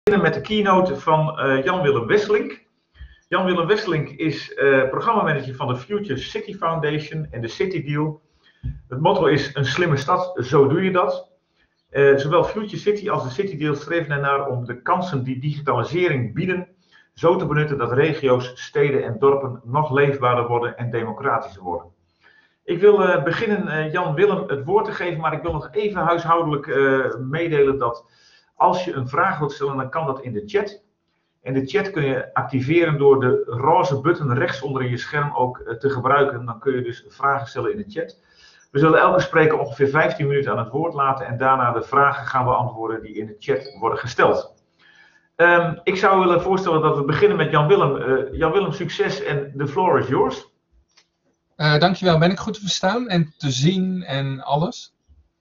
Met de keynote van Jan-Willem Wesselink. Jan-Willem Wesselink is programmamanager van de Future City Foundation en de City Deal. Het motto is: een slimme stad, zo doe je dat. Zowel Future City als de City Deal streven ernaar om de kansen die digitalisering bieden zo te benutten dat regio's, steden en dorpen nog leefbaarder worden en democratischer worden. Ik wil beginnen Jan-Willem het woord te geven, maar ik wil nog even huishoudelijk meedelen dat als je een vraag wilt stellen, dan kan dat in de chat. En de chat kun je activeren door de roze button rechts onder in je scherm ook te gebruiken. Dan kun je dus vragen stellen in de chat. We zullen elke spreker ongeveer 15 minuten aan het woord laten en daarna de vragen gaan beantwoorden die in de chat worden gesteld. Ik zou willen voorstellen dat we beginnen met Jan-Willem. Jan-Willem, succes en the floor is yours. Dankjewel. Ben ik goed te verstaan en te zien en alles?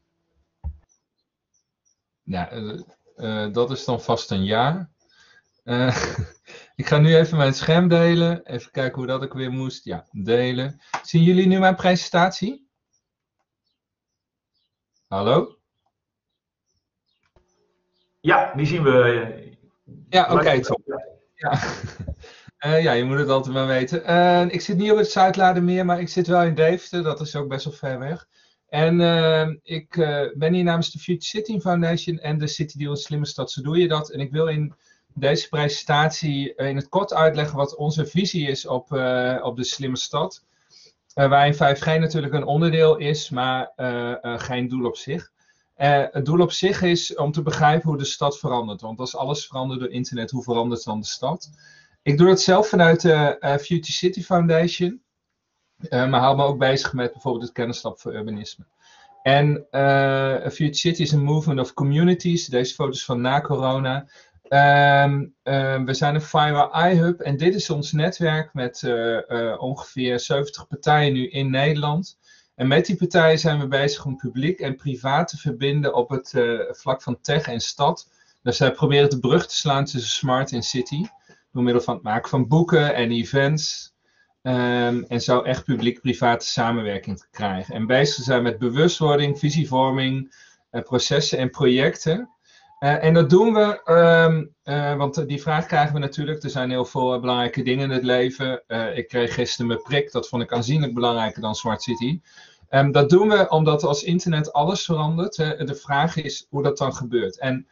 Ja, dat is dan vast een ja. Ik ga nu even mijn scherm delen. Even kijken hoe dat ik weer moest. Ja, delen. Zien jullie nu mijn presentatie? Hallo? Ja, die zien we. Ja, oké, top. Ja. Ja, je moet het altijd maar weten. Ik zit niet op het Zuidlaardermeer, maar ik zit wel in Deventer. Dat is ook best wel ver weg. En ik ben hier namens de Future City Foundation en de City Deal, een slimme stad, zo doe je dat. En ik wil in deze presentatie in het kort uitleggen wat onze visie is op de slimme stad. Waarin 5G natuurlijk een onderdeel is, maar geen doel op zich. Het doel op zich is om te begrijpen hoe de stad verandert. Want als alles verandert door internet, hoe verandert dan de stad? Ik doe dat zelf vanuit de Future City Foundation. Maar hou me ook bezig met bijvoorbeeld het Kennislab voor Urbanisme. En Future City is een movement of communities. Deze foto's van na corona. We zijn een Firewire iHub en dit is ons netwerk met ongeveer 70 partijen nu in Nederland. En met die partijen zijn we bezig om publiek en privaat te verbinden op het vlak van tech en stad. Dus wij proberen de brug te slaan tussen smart en city. Door middel van het maken van boeken en events. En zo echt publiek-private samenwerking te krijgen. En bezig zijn met bewustwording, visievorming, processen en projecten. En dat doen we, want die vraag krijgen we natuurlijk. Er zijn heel veel belangrijke dingen in het leven. Ik kreeg gisteren mijn prik, dat vond ik aanzienlijk belangrijker dan Smart City. Dat doen we omdat als internet alles verandert. De vraag is hoe dat dan gebeurt. En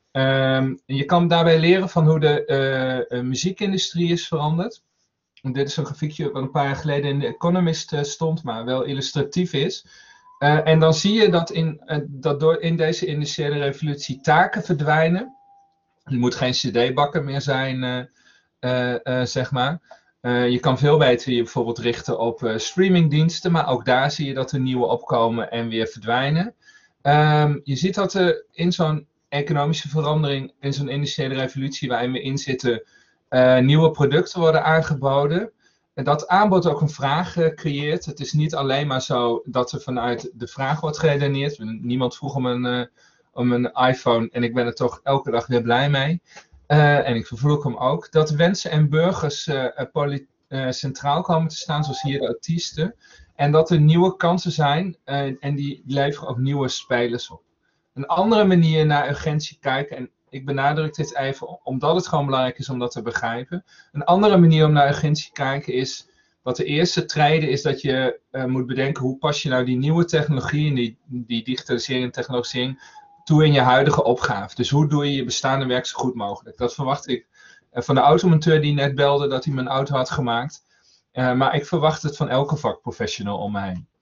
je kan daarbij leren van hoe de muziekindustrie is veranderd. En dit is een grafiekje wat een paar jaar geleden in The Economist stond, maar wel illustratief is. En dan zie je dat door in deze industriële revolutie taken verdwijnen. Je moet geen cd-bakker meer zijn, zeg maar. Je kan veel beter je bijvoorbeeld richten op streamingdiensten, maar ook daar zie je dat er nieuwe opkomen en weer verdwijnen. Je ziet dat er in zo'n economische verandering, in zo'n industriële revolutie waarin we in zitten, nieuwe producten worden aangeboden. En dat aanbod ook een vraag creëert. Het is niet alleen maar zo dat er vanuit de vraag wordt geredeneerd. Niemand vroeg om een iPhone en ik ben er toch elke dag weer blij mee. En ik vervloek hem ook. Dat wensen en burgers centraal komen te staan, zoals hier de artiesten. En dat er nieuwe kansen zijn en die leveren ook nieuwe spelers op. Een andere manier naar urgentie kijken, en ik benadruk dit even omdat het gewoon belangrijk is om dat te begrijpen. Een andere manier om naar urgentie te kijken is, wat de eerste treden is dat je moet bedenken hoe pas je nou die nieuwe technologie en die digitalisering en technologisering toe in je huidige opgave. Dus hoe doe je je bestaande werk zo goed mogelijk. Dat verwacht ik van de automonteur die net belde dat hij mijn auto had gemaakt. Maar ik verwacht het van elke vakprofessional om mij heen.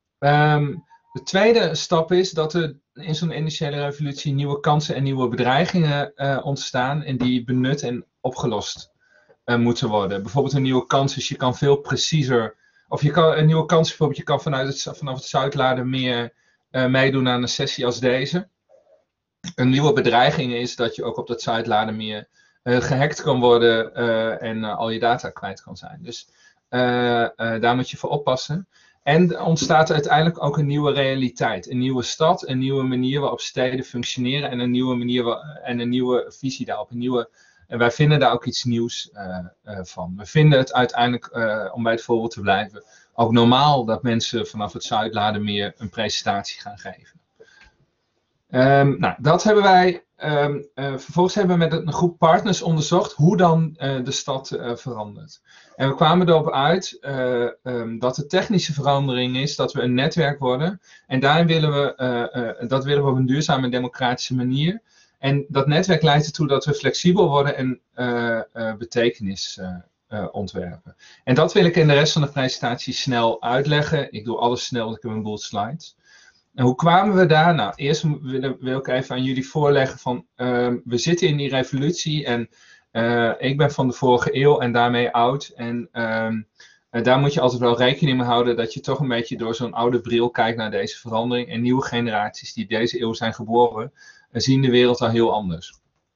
De tweede stap is dat er in zo'n industriële revolutie nieuwe kansen en nieuwe bedreigingen ontstaan en die benut en opgelost moeten worden. Bijvoorbeeld een nieuwe kans is, je kan veel preciezer, of je kan een nieuwe kans bijvoorbeeld, je kan vanaf het Zuidlaardermeer meedoen aan een sessie als deze. Een nieuwe bedreiging is dat je ook op dat Zuidlaardermeer gehackt kan worden en al je data kwijt kan zijn. Dus daar moet je voor oppassen. En er ontstaat uiteindelijk ook een nieuwe realiteit. Een nieuwe stad, een nieuwe manier waarop steden functioneren en een nieuwe manier en een nieuwe visie daarop. En wij vinden daar ook iets nieuws van. We vinden het uiteindelijk, om bij het voorbeeld te blijven, ook normaal dat mensen vanaf het Zuidlaardermeer een presentatie gaan geven. Nou, dat hebben wij vervolgens hebben we met een groep partners onderzocht hoe dan de stad verandert. En we kwamen erop uit dat de technische verandering is dat we een netwerk worden. En daarin willen dat willen we op een duurzame en democratische manier. En dat netwerk leidt ertoe dat we flexibel worden en betekenis ontwerpen. En dat wil ik in de rest van de presentatie snel uitleggen. Ik doe alles snel, want ik heb een boel slides. En hoe kwamen we daar? Nou, eerst wil ik even aan jullie voorleggen van, we zitten in die revolutie en ik ben van de vorige eeuw en daarmee oud. En daar moet je altijd wel rekening mee houden dat je toch een beetje door zo'n oude bril kijkt naar deze verandering. En nieuwe generaties die deze eeuw zijn geboren, zien de wereld al heel anders.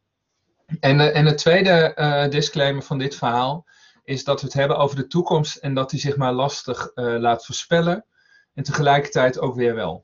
En het tweede disclaimer van dit verhaal is dat we het hebben over de toekomst en dat die zich maar lastig laat voorspellen. En tegelijkertijd ook weer wel.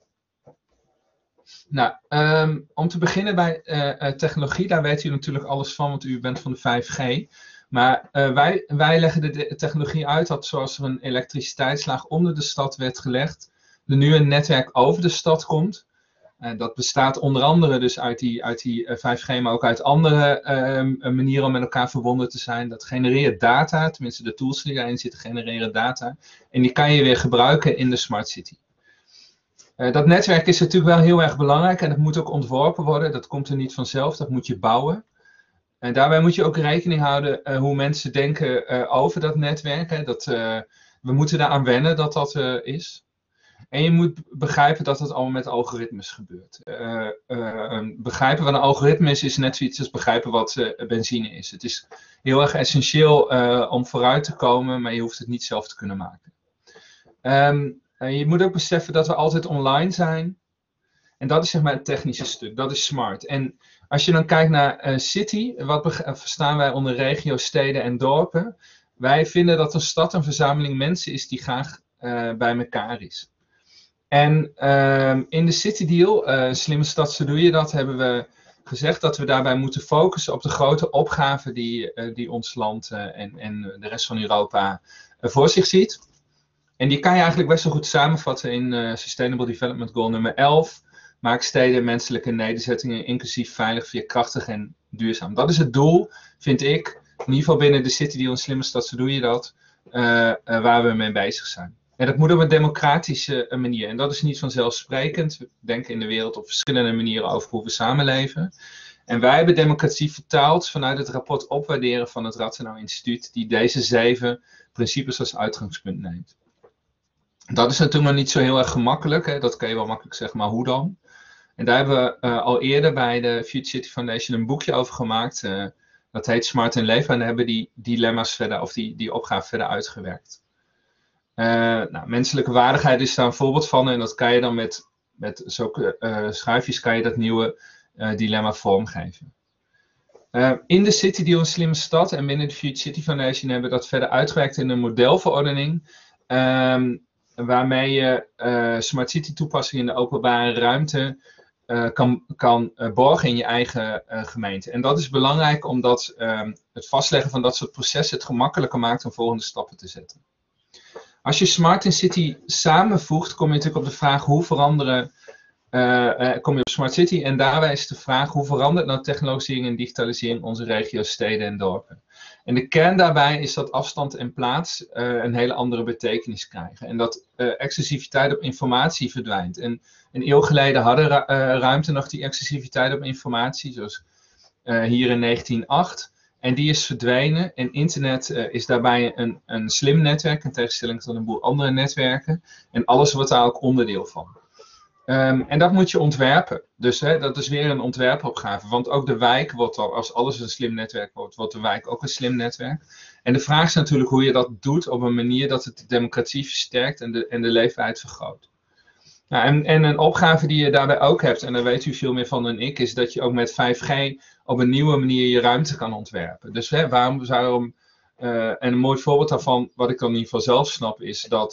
Nou, om te beginnen bij technologie, daar weet u natuurlijk alles van, want u bent van de 5G. Maar wij leggen de technologie uit dat zoals er een elektriciteitslaag onder de stad werd gelegd, er nu een netwerk over de stad komt. Dat bestaat onder andere dus uit die 5G, maar ook uit andere manieren om met elkaar verbonden te zijn. Dat genereert data, tenminste de tools die daarin zitten genereren data. En die kan je weer gebruiken in de smart city. Dat netwerk is natuurlijk wel heel erg belangrijk en dat moet ook ontworpen worden. Dat komt er niet vanzelf, dat moet je bouwen. En daarbij moet je ook rekening houden hoe mensen denken over dat netwerk. Hè. We moeten daaraan wennen dat dat is. En je moet begrijpen dat het allemaal met algoritmes gebeurt. Begrijpen wat een algoritme is net zoiets als begrijpen wat benzine is. Het is heel erg essentieel om vooruit te komen, maar je hoeft het niet zelf te kunnen maken. Je moet ook beseffen dat we altijd online zijn. En dat is zeg maar het technische stuk, dat is smart. En als je dan kijkt naar city, wat verstaan wij onder regio, steden en dorpen. Wij vinden dat een stad een verzameling mensen is die graag bij elkaar is. En in de City Deal, Slimme Stad, zo doe je dat, hebben we gezegd dat we daarbij moeten focussen op de grote opgaven die ons land en de rest van Europa voor zich ziet. En die kan je eigenlijk best wel goed samenvatten in Sustainable Development Goal nummer 11. Maak steden menselijke nederzettingen inclusief veilig, veerkrachtig en duurzaam. Dat is het doel, vind ik, in ieder geval binnen de City Deal en Slimme Stad, zo doe je dat, waar we mee bezig zijn. En dat moet op een democratische manier. En dat is niet vanzelfsprekend. We denken in de wereld op verschillende manieren over hoe we samenleven. En wij hebben democratie vertaald vanuit het rapport Opwaarderen van het Rathenau Instituut, die deze 7 principes als uitgangspunt neemt. Dat is natuurlijk nog niet zo heel erg gemakkelijk. Hè? Dat kan je wel makkelijk zeggen, maar hoe dan? En daar hebben we al eerder bij de Future City Foundation een boekje over gemaakt. Dat heet Smart en Leefbaar. En daar hebben die dilemma's verder, of die opgave verder uitgewerkt. Menselijke waardigheid is daar een voorbeeld van. En dat kan je dan met zulke schuifjes kan je dat nieuwe dilemma vormgeven. In de City Deal een Slimme Stad en binnen de Future City Foundation hebben we dat verder uitgewerkt in een modelverordening. Waarmee je Smart City toepassingen in de openbare ruimte kan borgen in je eigen gemeente. En dat is belangrijk omdat het vastleggen van dat soort processen het gemakkelijker maakt om volgende stappen te zetten. Als je Smart en City samenvoegt, kom je natuurlijk op de vraag hoe veranderen, kom je op Smart City en daarbij is de vraag hoe verandert nou technologisering en digitalisering onze regio's, steden en dorpen. En de kern daarbij is dat afstand en plaats een hele andere betekenis krijgen. En dat exclusiviteit op informatie verdwijnt. En een eeuw geleden hadden ruimte nog die exclusiviteit op informatie, zoals hier in 1908. En die is verdwenen. En internet is daarbij een slim netwerk, in tegenstelling tot een boel andere netwerken. En alles wordt daar ook onderdeel van. En dat moet je ontwerpen. Dus dat is weer een ontwerpopgave. Want ook de wijk wordt dan, als alles een slim netwerk wordt, wordt de wijk ook een slim netwerk. En de vraag is natuurlijk hoe je dat doet op een manier dat het de democratie versterkt en de leefbaarheid vergroot. Nou, en een opgave die je daarbij ook hebt, en daar weet u veel meer van dan ik, is dat je ook met 5G op een nieuwe manier je ruimte kan ontwerpen. Dus waarom en een mooi voorbeeld daarvan, wat ik dan in ieder geval zelf snap, is dat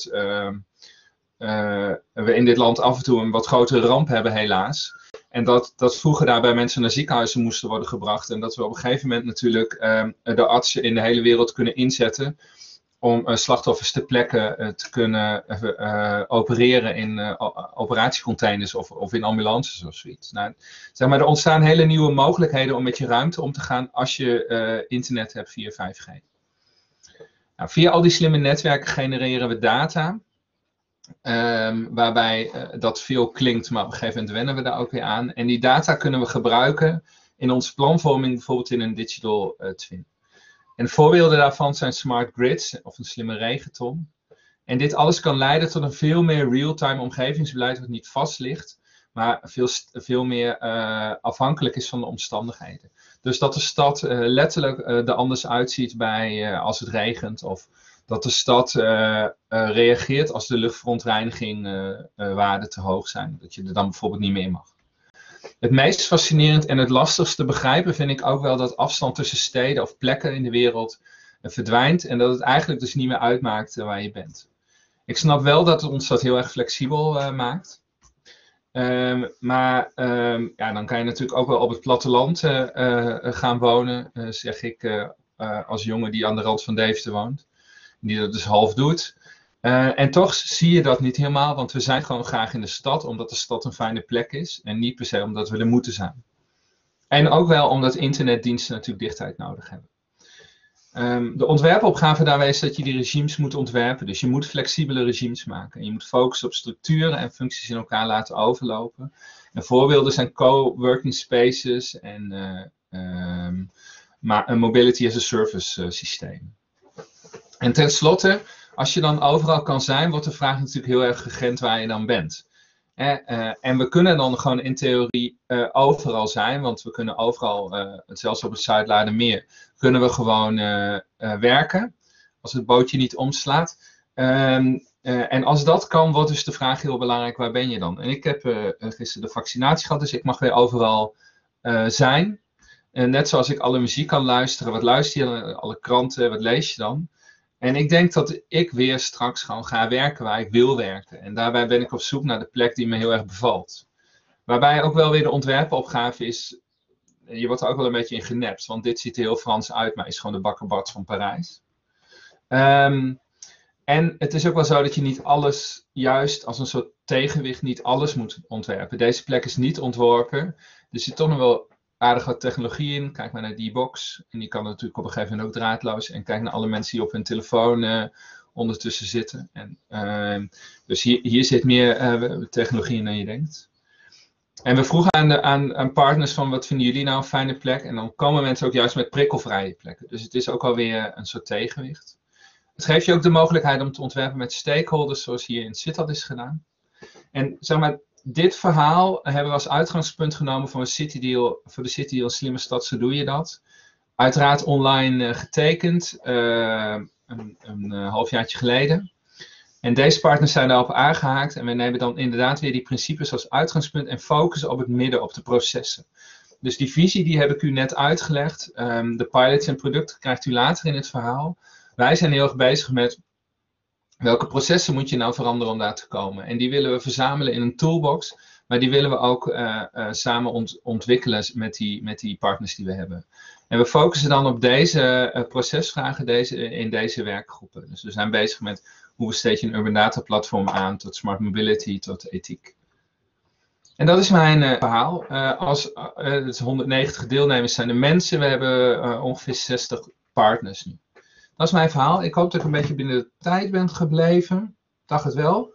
we in dit land af en toe een wat grotere ramp hebben helaas. En dat vroeger daarbij mensen naar ziekenhuizen moesten worden gebracht. En dat we op een gegeven moment natuurlijk de artsen in de hele wereld kunnen inzetten om slachtoffers ter plekke te kunnen opereren in operatiecontainers of in ambulances of zoiets. Nou, zeg maar, er ontstaan hele nieuwe mogelijkheden om met je ruimte om te gaan als je internet hebt via 5G. Nou, via al die slimme netwerken genereren we data, waarbij dat veel klinkt, maar op een gegeven moment wennen we daar ook weer aan. En die data kunnen we gebruiken in onze planvorming, bijvoorbeeld in een digital twin. En voorbeelden daarvan zijn smart grids of een slimme regenton. En dit alles kan leiden tot een veel meer real-time omgevingsbeleid wat niet vast ligt, maar veel meer afhankelijk is van de omstandigheden. Dus dat de stad letterlijk er anders uitziet als het regent, of dat de stad reageert als de luchtverontreiniging waarden te hoog zijn. Dat je er dan bijvoorbeeld niet meer in mag. Het meest fascinerend en het lastigste begrijpen vind ik ook wel dat afstand tussen steden of plekken in de wereld verdwijnt. En dat het eigenlijk dus niet meer uitmaakt waar je bent. Ik snap wel dat het ons dat heel erg flexibel maakt. Maar dan kan je natuurlijk ook wel op het platteland gaan wonen, zeg ik als jongen die aan de rand van Deventer woont. Die dat dus half doet. En toch zie je dat niet helemaal, want we zijn gewoon graag in de stad, omdat de stad een fijne plek is. En niet per se omdat we er moeten zijn. En ook wel omdat internetdiensten natuurlijk dichtheid nodig hebben. De ontwerpopgave daarbij is dat je die regimes moet ontwerpen. Dus je moet flexibele regimes maken. En je moet focussen op structuren en functies in elkaar laten overlopen. En voorbeelden zijn co-working spaces en een mobility as a service systeem. En tenslotte, als je dan overal kan zijn, wordt de vraag natuurlijk heel erg gegrend waar je dan bent. En we kunnen dan gewoon in theorie overal zijn, want we kunnen overal, zelfs op het Zuidlaardermeer, kunnen we gewoon werken, als het bootje niet omslaat. En als dat kan, wordt dus de vraag heel belangrijk, waar ben je dan? En ik heb gisteren de vaccinatie gehad, dus ik mag weer overal zijn. Net zoals ik alle muziek kan luisteren, wat luister je dan? Alle kranten, wat lees je dan? En ik denk dat ik weer straks gewoon ga werken waar ik wil werken. En daarbij ben ik op zoek naar de plek die me heel erg bevalt. Waarbij ook wel weer de ontwerpopgave is, je wordt er ook wel een beetje in genept, want dit ziet er heel Frans uit, maar is gewoon de Bakkerbart van Parijs. En het is ook wel zo dat je niet alles, juist als een soort tegenwicht, niet alles moet ontwerpen. Deze plek is niet ontworpen. Er zit toch nog wel aardig wat technologie in. Kijk maar naar die box. En die kan natuurlijk op een gegeven moment ook draadloos. En kijk naar alle mensen die op hun telefoon ondertussen zitten. En, dus hier zit meer technologie in dan je denkt. En we vroegen aan partners van wat vinden jullie nou een fijne plek? En dan komen mensen ook juist met prikkelvrije plekken. Dus het is ook alweer een soort tegenwicht. Het geeft je ook de mogelijkheid om te ontwerpen met stakeholders, zoals hier in Sittard is gedaan. En zeg maar, dit verhaal hebben we als uitgangspunt genomen voor de City Deal Slimme Stad, zo doe je dat. Uiteraard online getekend, een halfjaartje geleden. En deze partners zijn daarop aangehaakt en we nemen dan inderdaad weer die principes als uitgangspunt en focussen op het midden, op de processen. Dus die visie die heb ik u net uitgelegd. De pilots en producten krijgt u later in het verhaal. Wij zijn heel erg bezig met welke processen moet je nou veranderen om daar te komen. En die willen we verzamelen in een toolbox, maar die willen we ook samen ontwikkelen met die partners die we hebben. En we focussen dan op deze procesvragen in deze werkgroepen. Dus we zijn bezig met hoe besteed je een urban data platform aan, tot smart mobility, tot ethiek. En dat is mijn verhaal. Het 190 deelnemers zijn de mensen, we hebben ongeveer 60 partners nu. Dat is mijn verhaal. Ik hoop dat ik een beetje binnen de tijd ben gebleven. Ik dacht het wel.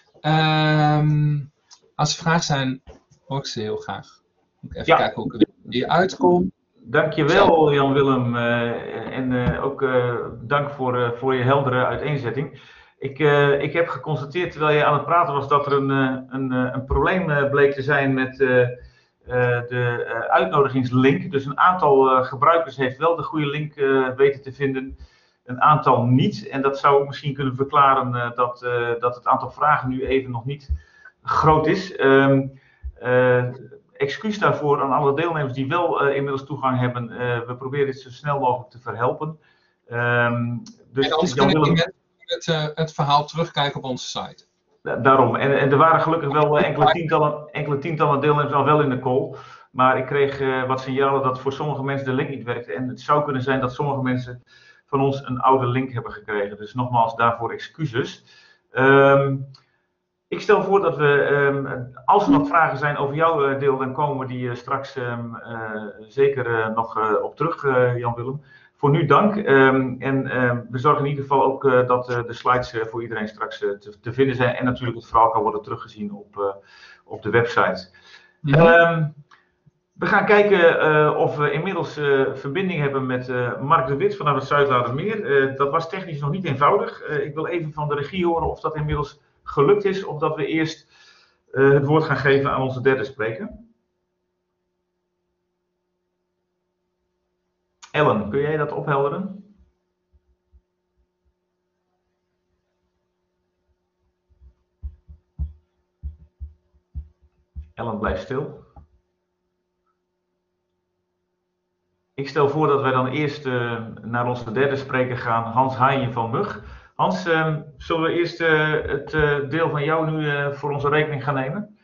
Als er vragen zijn, hoor ik ze heel graag. Moet ik even kijken hoe ik er hier uitkom. Dankjewel Jan-Willem. En ook dank voor je heldere uiteenzetting. Ik heb geconstateerd terwijl je aan het praten was dat er een probleem bleek te zijn met de uitnodigingslink. Dus een aantal gebruikers heeft wel de goede link weten te vinden. Een aantal niet. En dat zou misschien kunnen verklaren dat het aantal vragen nu even nog niet groot is. Excuus daarvoor aan alle deelnemers die wel inmiddels toegang hebben. We proberen dit zo snel mogelijk te verhelpen. Dus anders kunnen die mensen het verhaal terugkijken op onze site. Daarom. En er waren gelukkig wel enkele tientallen deelnemers al wel in de call. Maar ik kreeg wat signalen dat voor sommige mensen de link niet werkte. En het zou kunnen zijn dat sommige mensen van ons een oude link hebben gekregen. Dus nogmaals daarvoor excuses. Ik stel voor dat we, als er nog vragen zijn over jouw deel, dan komen we die straks zeker nog op terug, Jan-Willem. Voor nu dank. We zorgen in ieder geval ook dat de slides voor iedereen straks te vinden zijn. En natuurlijk het verhaal kan worden teruggezien op de website. We gaan kijken of we inmiddels verbinding hebben met Mark de Wit vanuit het Zuidlaardermeer. Dat was technisch nog niet eenvoudig. Ik wil even van de regie horen of dat inmiddels gelukt is, of dat we eerst het woord gaan geven aan onze derde spreker. Ellen, kun jij dat ophelderen? Ellen blijft stil. Ik stel voor dat wij dan eerst naar onze derde spreker gaan, Hans Haaien van Mug. Hans, zullen we eerst het deel van jou nu voor onze rekening gaan nemen?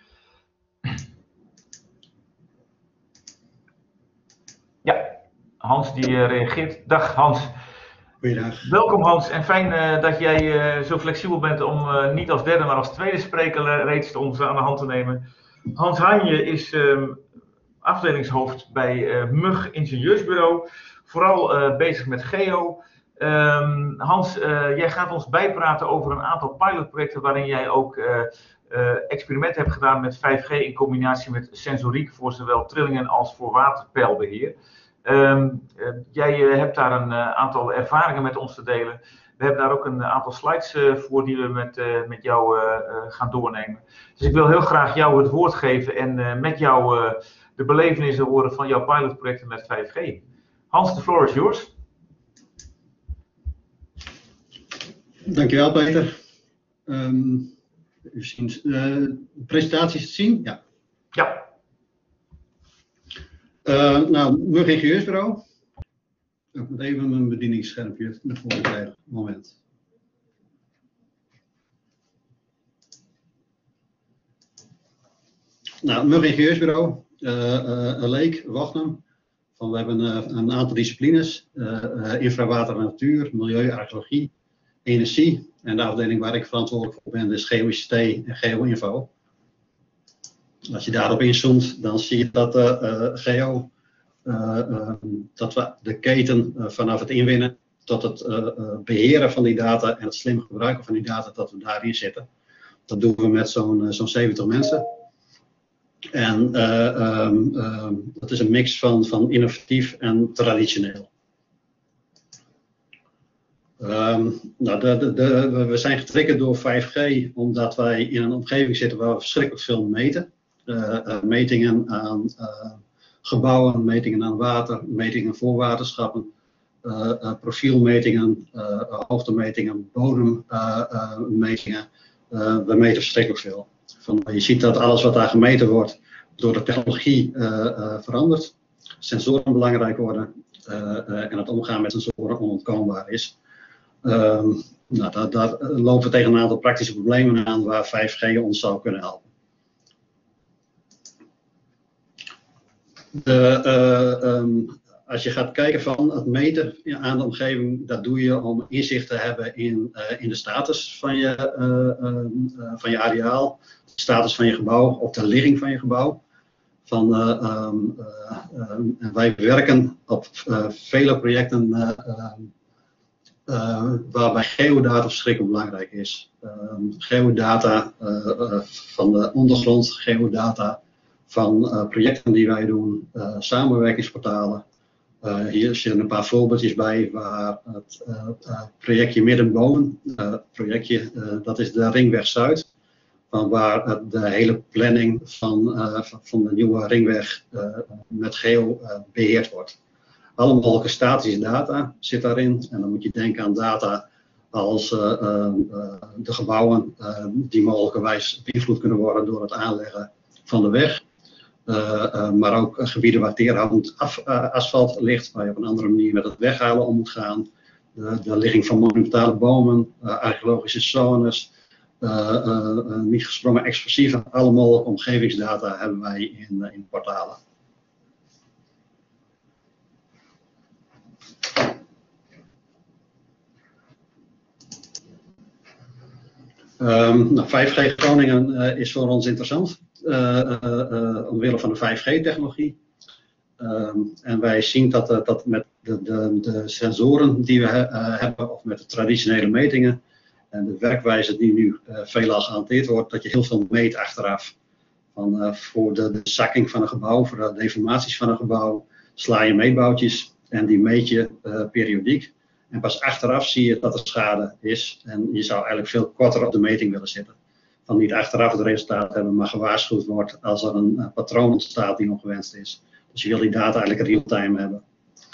Ja, Hans die reageert. Dag Hans. Goeiedag. Welkom Hans en fijn dat jij zo flexibel bent om niet als derde maar als tweede spreker reeds ons aan de hand te nemen. Hans Haaien is afdelingshoofd bij Mug Ingenieursbureau, vooral bezig met geo. Hans, jij gaat ons bijpraten over een aantal pilotprojecten waarin jij ook experimenten hebt gedaan met 5G in combinatie met sensoriek voor zowel trillingen als voor waterpeilbeheer. Jij hebt daar een aantal ervaringen met ons te delen. We hebben daar ook een aantal slides voor die we met jou gaan doornemen. Dus ik wil heel graag jou het woord geven en met jou de belevenissen horen van jouw pilotprojecten met 5G. Hans, the floor is yours. Dankjewel Peter. De presentaties te zien? Ja. Ja. Nou, Mug Ingenieursbureau. Ik moet even mijn bedieningsschermpje naar voren krijgen. Moment. Nou, Mug Ingenieursbureau. Leek, Wochnum. We hebben een aantal disciplines. Infra, water en natuur, milieu, archeologie, energie. En de afdeling waar ik verantwoordelijk voor ben is Geo-ICT en Geo-Info. Als je daarop inzoomt, dan zie je dat Geo, dat we de keten vanaf het inwinnen tot het beheren van die data en het slim gebruiken van die data, dat we daarin zitten. Dat doen we met zo'n 70 mensen. En dat is een mix van innovatief en traditioneel. We zijn getriggerd door 5G omdat wij in een omgeving zitten waar we verschrikkelijk veel meten. Metingen aan gebouwen, metingen aan water, metingen voor waterschappen, profielmetingen, hoogtemetingen, bodemmetingen. We meten verschrikkelijk veel. Je ziet dat alles wat daar gemeten wordt door de technologie verandert. Sensoren belangrijk worden en het omgaan met sensoren onontkoombaar is. Daar lopen we tegen een aantal praktische problemen aan waar 5G ons zou kunnen helpen. Als je gaat kijken van het meten aan de omgeving, dat doe je om inzicht te hebben in de status van je areaal, de status van je gebouw of de ligging van je gebouw. Wij werken op vele projecten waarbij geodata verschrikkelijk belangrijk is. Geodata van de ondergrond, geodata van projecten die wij doen, samenwerkingsportalen. Hier zitten een paar voorbeeldjes bij waar het projectje Middenbomen, dat is de Ringweg Zuid, van waar de hele planning van de nieuwe ringweg met geo beheerd wordt. Alle mogelijke statische data zit daarin en dan moet je denken aan data als de gebouwen die mogelijkerwijs beïnvloed kunnen worden door het aanleggen van de weg. Maar ook gebieden waar teerhoudend asfalt ligt, waar je op een andere manier met het weghalen om moet gaan. De ligging van monumentale bomen, archeologische zones, niet gesprongen explosieven, alle mogelijke omgevingsdata hebben wij in portalen. 5G Groningen is voor ons interessant, omwille van de 5G-technologie. En wij zien dat met de sensoren die we hebben, of met de traditionele metingen, en de werkwijze die nu veelal gehanteerd wordt, dat je heel veel meet achteraf. Voor de zakking van een gebouw, voor de deformaties van een gebouw, sla je meetboutjes en die meet je periodiek. En pas achteraf zie je dat er schade is en je zou eigenlijk veel korter op de meting willen zitten. Van niet achteraf het resultaat hebben, maar gewaarschuwd wordt als er een patroon ontstaat die ongewenst is. Dus je wil die data eigenlijk real-time hebben.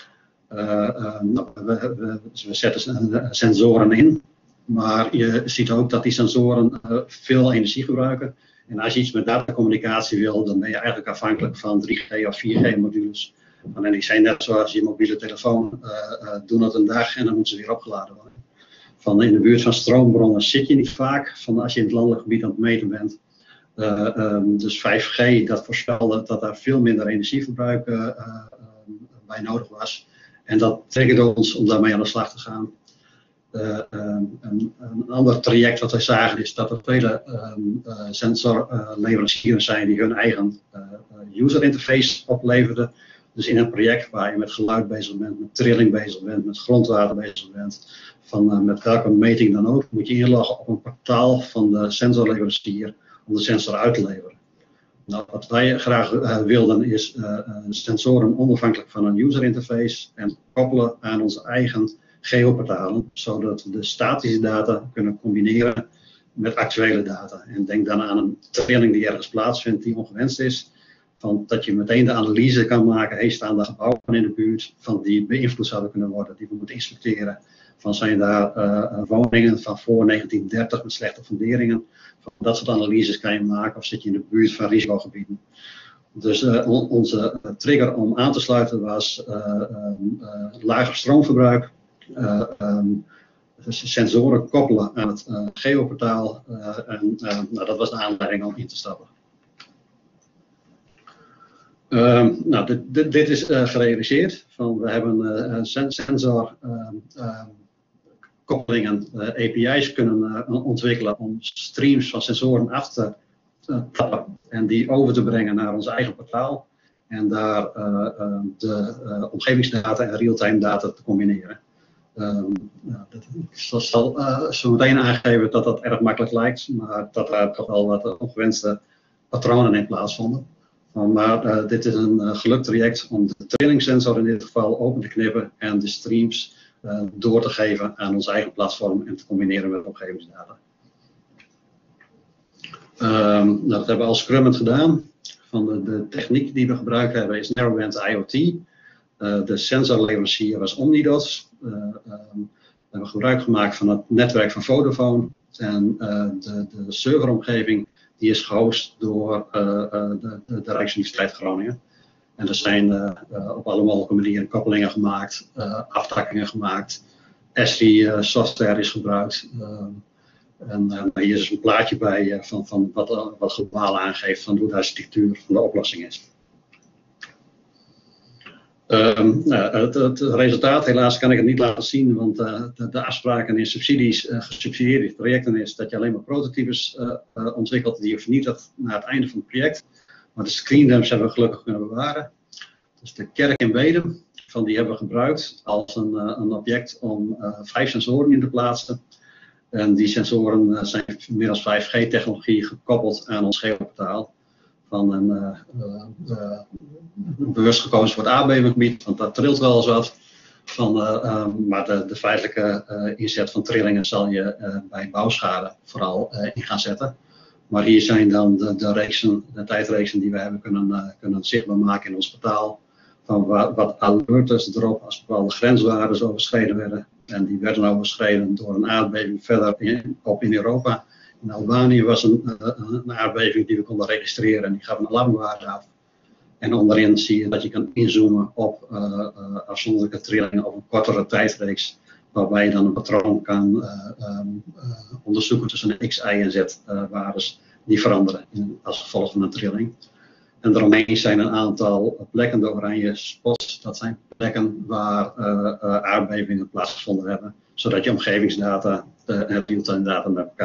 We zetten sensoren in, maar je ziet ook dat die sensoren veel energie gebruiken. En als je iets met datacommunicatie wil, dan ben je eigenlijk afhankelijk van 3G of 4G modules. En die zijn net zoals je mobiele telefoon, doen dat een dag en dan moeten ze weer opgeladen worden. In de buurt van stroombronnen zit je niet vaak, als je in het landelijk gebied aan het meten bent. Dus 5G, dat voorspelde dat daar veel minder energieverbruik bij nodig was. En dat triggerde ons om daarmee aan de slag te gaan. Een ander traject wat wij zagen is dat er vele sensorleveranciers zijn die hun eigen user interface opleverden. Dus in een project waar je met geluid bezig bent, met trilling bezig bent, met grondwater bezig bent, met welke meting dan ook, moet je inloggen op een portaal van de sensorleverancier om de sensor uit te leveren. Nou, wat wij graag wilden is sensoren onafhankelijk van een user interface en koppelen aan onze eigen geoportalen, zodat we de statische data kunnen combineren met actuele data. En denk dan aan een trilling die ergens plaatsvindt die ongewenst is, dat je meteen de analyse kan maken, staan er gebouwen in de buurt die beïnvloed zouden kunnen worden, die we moeten inspecteren. Zijn daar woningen van voor 1930 met slechte funderingen? Dat soort analyses kan je maken, of zit je in de buurt van risicogebieden. Dus onze trigger om aan te sluiten was lager stroomverbruik, sensoren koppelen aan het geoportaal dat was de aanleiding om in te stappen. Dit is gerealiseerd. We hebben sensor koppelingen, API's kunnen ontwikkelen om streams van sensoren af te tappen en die over te brengen naar ons eigen portaal en daar de omgevingsdata en real-time data te combineren. Ik zal zo meteen aangeven dat dat erg makkelijk lijkt, maar dat daar toch wel wat ongewenste patronen in plaatsvonden. Maar dit is een gelukt traject om de trillingssensor in dit geval open te knippen en de streams door te geven aan ons eigen platform en te combineren met omgevingsdata. Dat hebben we als Scrummend gedaan. De techniek die we gebruikt hebben is Narrowband IoT. De sensorleverancier was Omnidos. We hebben gebruik gemaakt van het netwerk van Vodafone. En de serveromgeving die is gehost door de Rijksuniversiteit Groningen. En er zijn op alle mogelijke manieren koppelingen gemaakt, aftakkingen gemaakt. ASCII software is gebruikt. Hier is een plaatje bij van wat globaal aangeeft van hoe de architectuur van de oplossing is. Het resultaat, helaas kan ik het niet laten zien, want de afspraken in gesubsidieerde projecten is dat je alleen maar prototypes ontwikkelt die je vernietigt na het einde van het project. Maar de screendumps hebben we gelukkig kunnen bewaren. Dus de kerk in Wedem, die hebben we gebruikt als een object om 5 sensoren in te plaatsen. En die sensoren zijn middels 5G-technologie gekoppeld aan ons geoportaal. Bewust gekozen voor het aardbevinggebied, want dat trilt wel eens wat. Maar de feitelijke inzet van trillingen zal je bij bouwschade vooral in gaan zetten. Maar hier zijn dan de tijdreeksen die we hebben kunnen zichtbaar maken in ons portaal. Van wat alerts erop als bepaalde grenswaarden overschreden werden. En die werden overschreden door een aardbeving verder in Europa. In Albanië was een aardbeving die we konden registreren en die gaf een alarmwaarde af. En onderin zie je dat je kan inzoomen op afzonderlijke trillingen of een kortere tijdreeks. Waarbij je dan een patroon kan onderzoeken tussen X, Y en Z waardes die veranderen als gevolg van een trilling. En daaromheen zijn een aantal plekken, de oranje spots, dat zijn plekken waar aardbevingen plaatsgevonden hebben. Zodat je omgevingsdata en real-time data met elkaar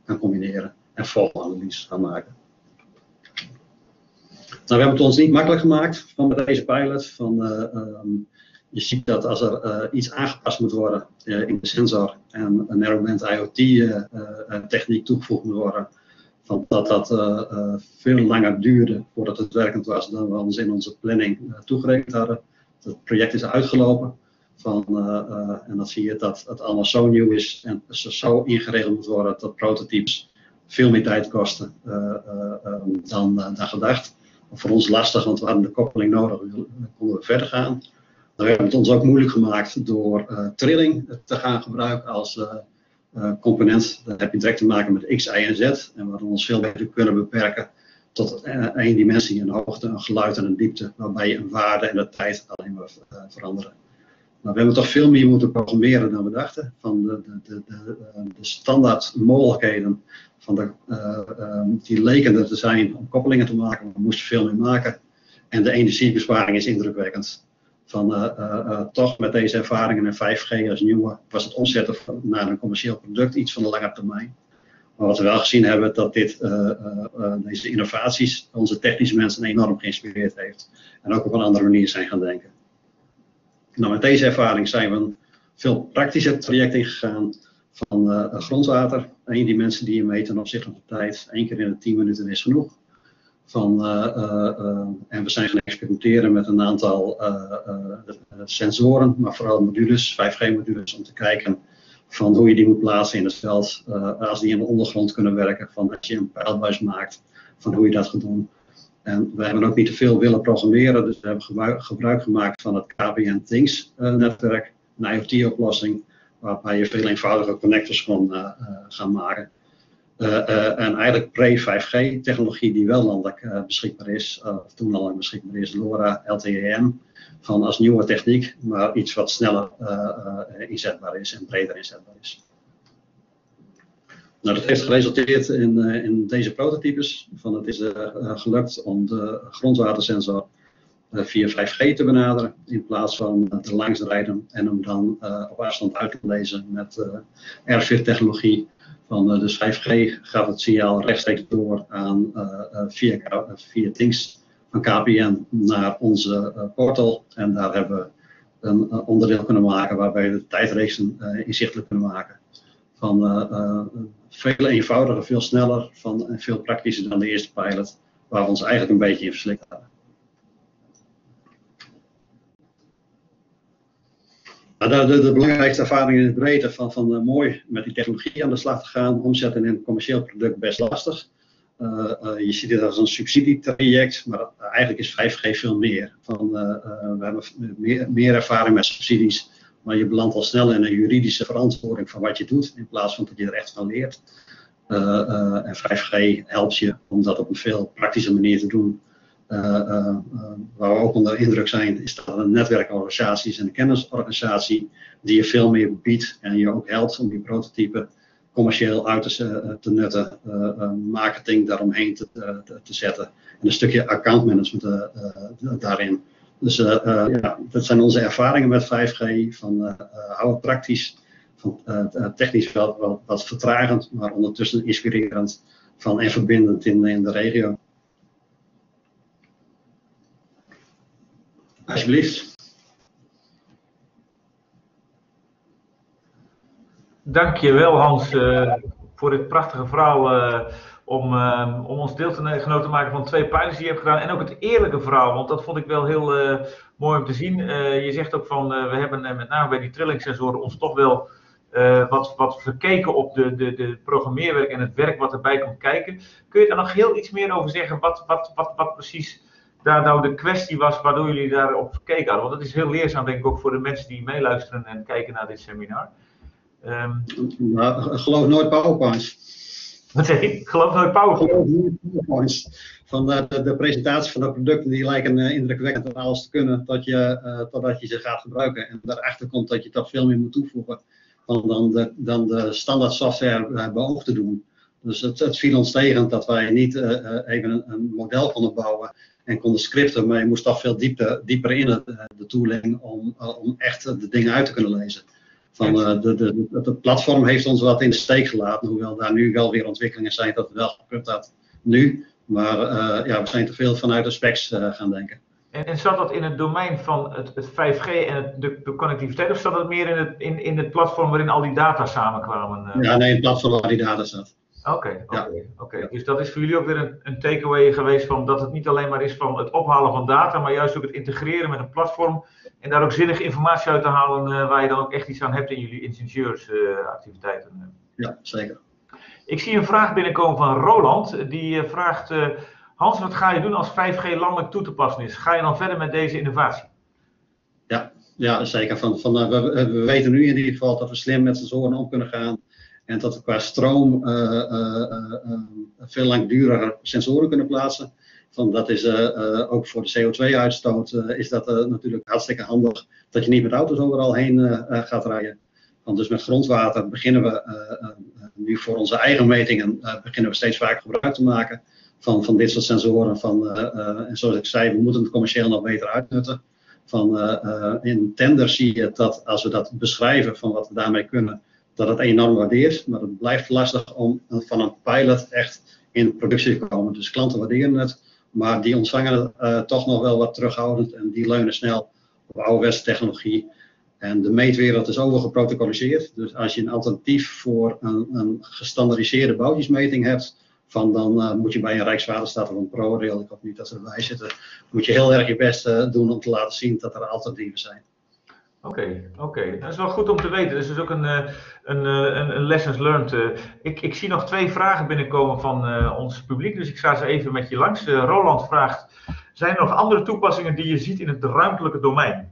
kan combineren en volganalyses gaan maken. Nou, we hebben het ons niet makkelijk gemaakt met deze pilot. Je ziet dat als er iets aangepast moet worden in de sensor en een narrowband IoT techniek toegevoegd moet worden, dat veel langer duurde voordat het werkend was dan we ons in onze planning toegerekend hadden. Het project is uitgelopen en dan zie je dat het allemaal zo nieuw is en zo ingeregeld moet worden dat prototypes veel meer tijd kosten dan gedacht. Voor ons lastig, want we hadden de koppeling nodig, dan konden we verder gaan. We hebben het ons ook moeilijk gemaakt door trilling te gaan gebruiken als component. Dan heb je direct te maken met X, Y en Z. En we hadden ons veel beter kunnen beperken tot één dimensie, een hoogte, een geluid en een diepte, waarbij je een waarde en de tijd alleen maar veranderen. Maar we hebben toch veel meer moeten programmeren dan we dachten. Van de standaard mogelijkheden die leken er te zijn om koppelingen te maken, we moesten veel meer maken. En de energiebesparing is indrukwekkend. Toch met deze ervaringen en 5G als nieuwe was het omzetten naar een commercieel product iets van de lange termijn. Maar wat we wel gezien hebben, dat deze innovaties onze technische mensen enorm geïnspireerd heeft. En ook op een andere manier zijn gaan denken. Nou, met deze ervaring zijn we een veel praktischer traject ingegaan van grondwater. 1 dimensie die je meet ten opzichte van de tijd. 1 keer in de 10 minuten is genoeg. En we zijn gaan experimenteren met een aantal sensoren, maar vooral modules, 5G-modules, om te kijken van hoe je die moet plaatsen in het veld. Als die in de ondergrond kunnen werken, als je een pijlbuis maakt, van hoe je dat gaat doen. En we hebben ook niet te veel willen programmeren, dus we hebben gebruik gemaakt van het KPN Things netwerk, een IoT-oplossing, waarbij je veel eenvoudiger connectors kon gaan maken. En eigenlijk pre-5G technologie die wel landelijk beschikbaar is, toen al beschikbaar is, LoRa, LTE-M, als nieuwe techniek, maar iets wat sneller inzetbaar is en breder inzetbaar is. Nou, dat heeft geresulteerd in deze prototypes. Het is gelukt om de grondwatersensor via 5G te benaderen in plaats van te langs rijden en hem dan op afstand uit te lezen met RFID-technologie. Dus 5G gaat het signaal rechtstreeks door aan via Things van KPN naar onze portal. En daar hebben we een onderdeel kunnen maken waarbij we de tijdreeksen inzichtelijk kunnen maken. Veel eenvoudiger, veel sneller en veel praktischer dan de eerste pilot, waar we ons eigenlijk een beetje in verslikt hadden. De belangrijkste ervaring in het breedte van mooi met die technologie aan de slag te gaan, omzetten in een commercieel product best lastig. Je ziet dit als een subsidietraject, maar eigenlijk is 5G veel meer. We hebben meer ervaring met subsidies, maar je belandt al snel in een juridische verantwoording van wat je doet, in plaats van dat je er echt van leert. En 5G helpt je om dat op een veel praktische manier te doen. Waar we ook onder indruk zijn, is dat een netwerkorganisaties en een kennisorganisatie die je veel meer biedt en je ook helpt om die prototypen commercieel uit te nutten, marketing daaromheen te zetten en een stukje accountmanagement daarin. Dus dat zijn onze ervaringen met 5G, hou het praktisch, technisch wel wat vertragend, maar ondertussen inspirerend en verbindend in de regio. Alsjeblieft. Dankjewel Hans voor dit prachtige verhaal om ons deelgenoot te maken van 2 pilots die je hebt gedaan en ook het eerlijke verhaal, want dat vond ik wel heel mooi om te zien. Je zegt ook we hebben met name bij die trillingsensoren ons toch wel wat verkeken op de programmeerwerk en het werk wat erbij komt kijken. Kun je daar nog heel iets meer over zeggen wat precies daar nou de kwestie was waardoor jullie daarop gekeken hadden? Want dat is heel leerzaam denk ik ook voor de mensen die meeluisteren en kijken naar dit seminar. Geloof nooit PowerPoints. Wat zeg je? Geloof nooit PowerPoints. De presentatie van de producten die lijken indrukwekkend en alles te kunnen totdat je ze gaat gebruiken. En daarachter komt dat je toch veel meer moet toevoegen dan de standaard software beoogt te doen. Dus het viel ons tegen dat wij niet even een model konden bouwen en konden scripten, maar je moest toch veel dieper in de tooling om echt de dingen uit te kunnen lezen. Het platform heeft ons wat in de steek gelaten, hoewel daar nu wel weer ontwikkelingen zijn dat het wel gekund had nu. Maar we zijn te veel vanuit de specs gaan denken. En zat dat in het domein van het 5G en de connectiviteit, of zat dat meer in het platform waarin al die data samenkwamen? Ja, nee, het platform waar die data zat. Oké. Dus dat is voor jullie ook weer een takeaway geweest van dat het niet alleen maar is van het ophalen van data, maar juist ook het integreren met een platform en daar ook zinnige informatie uit te halen waar je dan ook echt iets aan hebt in jullie ingenieursactiviteiten. Ja, zeker. Ik zie een vraag binnenkomen van Roland, die vraagt: Hans, wat ga je doen als 5G landelijk toe te passen is? Ga je dan verder met deze innovatie? Ja, zeker. We weten nu in ieder geval dat we slim met sensoren om kunnen gaan. En dat we qua stroom veel langduriger sensoren kunnen plaatsen. Dat is ook voor de CO2-uitstoot is dat natuurlijk hartstikke handig. Dat je niet met auto's overal heen gaat rijden. Dus met grondwater beginnen we nu voor onze eigen metingen beginnen we steeds vaker gebruik te maken van dit soort sensoren. En zoals ik zei, we moeten het commercieel nog beter uitnutten. In tender zie je dat als we dat beschrijven van wat we daarmee kunnen, dat het enorm waardeert. Maar het blijft lastig om van een pilot echt in productie te komen. Dus klanten waarderen het, maar die ontvangen het toch nog wel wat terughoudend en die leunen snel op ouderwetse technologie. En de meetwereld is overgeprotocoliseerd. Dus als je een alternatief voor een gestandaardiseerde bouwtjesmeting hebt, dan moet je bij een Rijkswaterstaat of een ProRail, ik hoop niet dat ze erbij zitten, moet je heel erg je best doen om te laten zien dat er alternatieven zijn. Oké. Dat is wel goed om te weten. Dus dat is ook een lessons learned. Ik zie nog 2 vragen binnenkomen van ons publiek, dus ik ga ze even met je langs. Roland vraagt: zijn er nog andere toepassingen die je ziet in het ruimtelijke domein?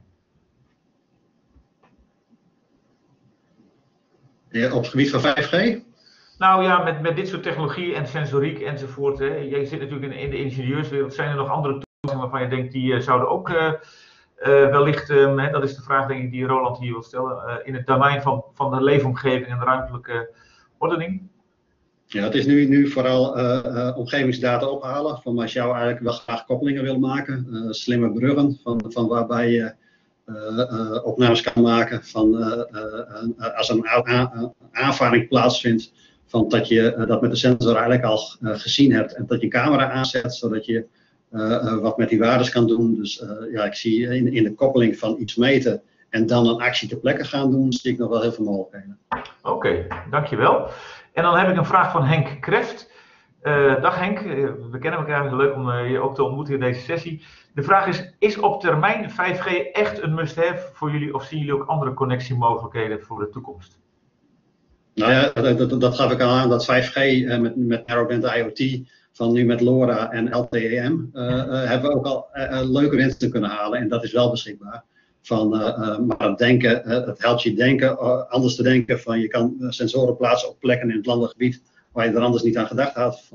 Ja, op het gebied van 5G? Nou ja, met dit soort technologie en sensoriek enzovoort. Jij zit natuurlijk in de ingenieurswereld. Zijn er nog andere toepassingen waarvan je denkt die zouden ook wellicht, dat is de vraag denk ik die Roland hier wil stellen, in het domein van de leefomgeving en de ruimtelijke ordening? Ja, het is nu vooral omgevingsdata ophalen. Van als jou eigenlijk wel graag koppelingen wil maken. Slimme bruggen van waarbij je opnames kan maken van als een aanvaring plaatsvindt. Van dat je dat met de sensor eigenlijk al gezien hebt en dat je camera aanzet, zodat je wat met die waardes kan doen. Dus ik zie in de koppeling van iets meten en dan een actie ter plekke gaan doen, zie ik nog wel heel veel mogelijkheden. Oké, dankjewel. En dan heb ik een vraag van Henk Kreft. Dag Henk, we kennen elkaar, leuk om je ook te ontmoeten in deze sessie. De vraag is op termijn 5G echt een must-have voor jullie of zien jullie ook andere connectiemogelijkheden voor de toekomst? Nou ja, dat gaf ik al aan, dat 5G met Narrowband IoT, van nu met LoRa en LTE-M, hebben we ook al leuke winsten kunnen halen en dat is wel beschikbaar. Maar het helpt je denken, anders te denken van je kan sensoren plaatsen op plekken in het landelijk gebied waar je er anders niet aan gedacht had.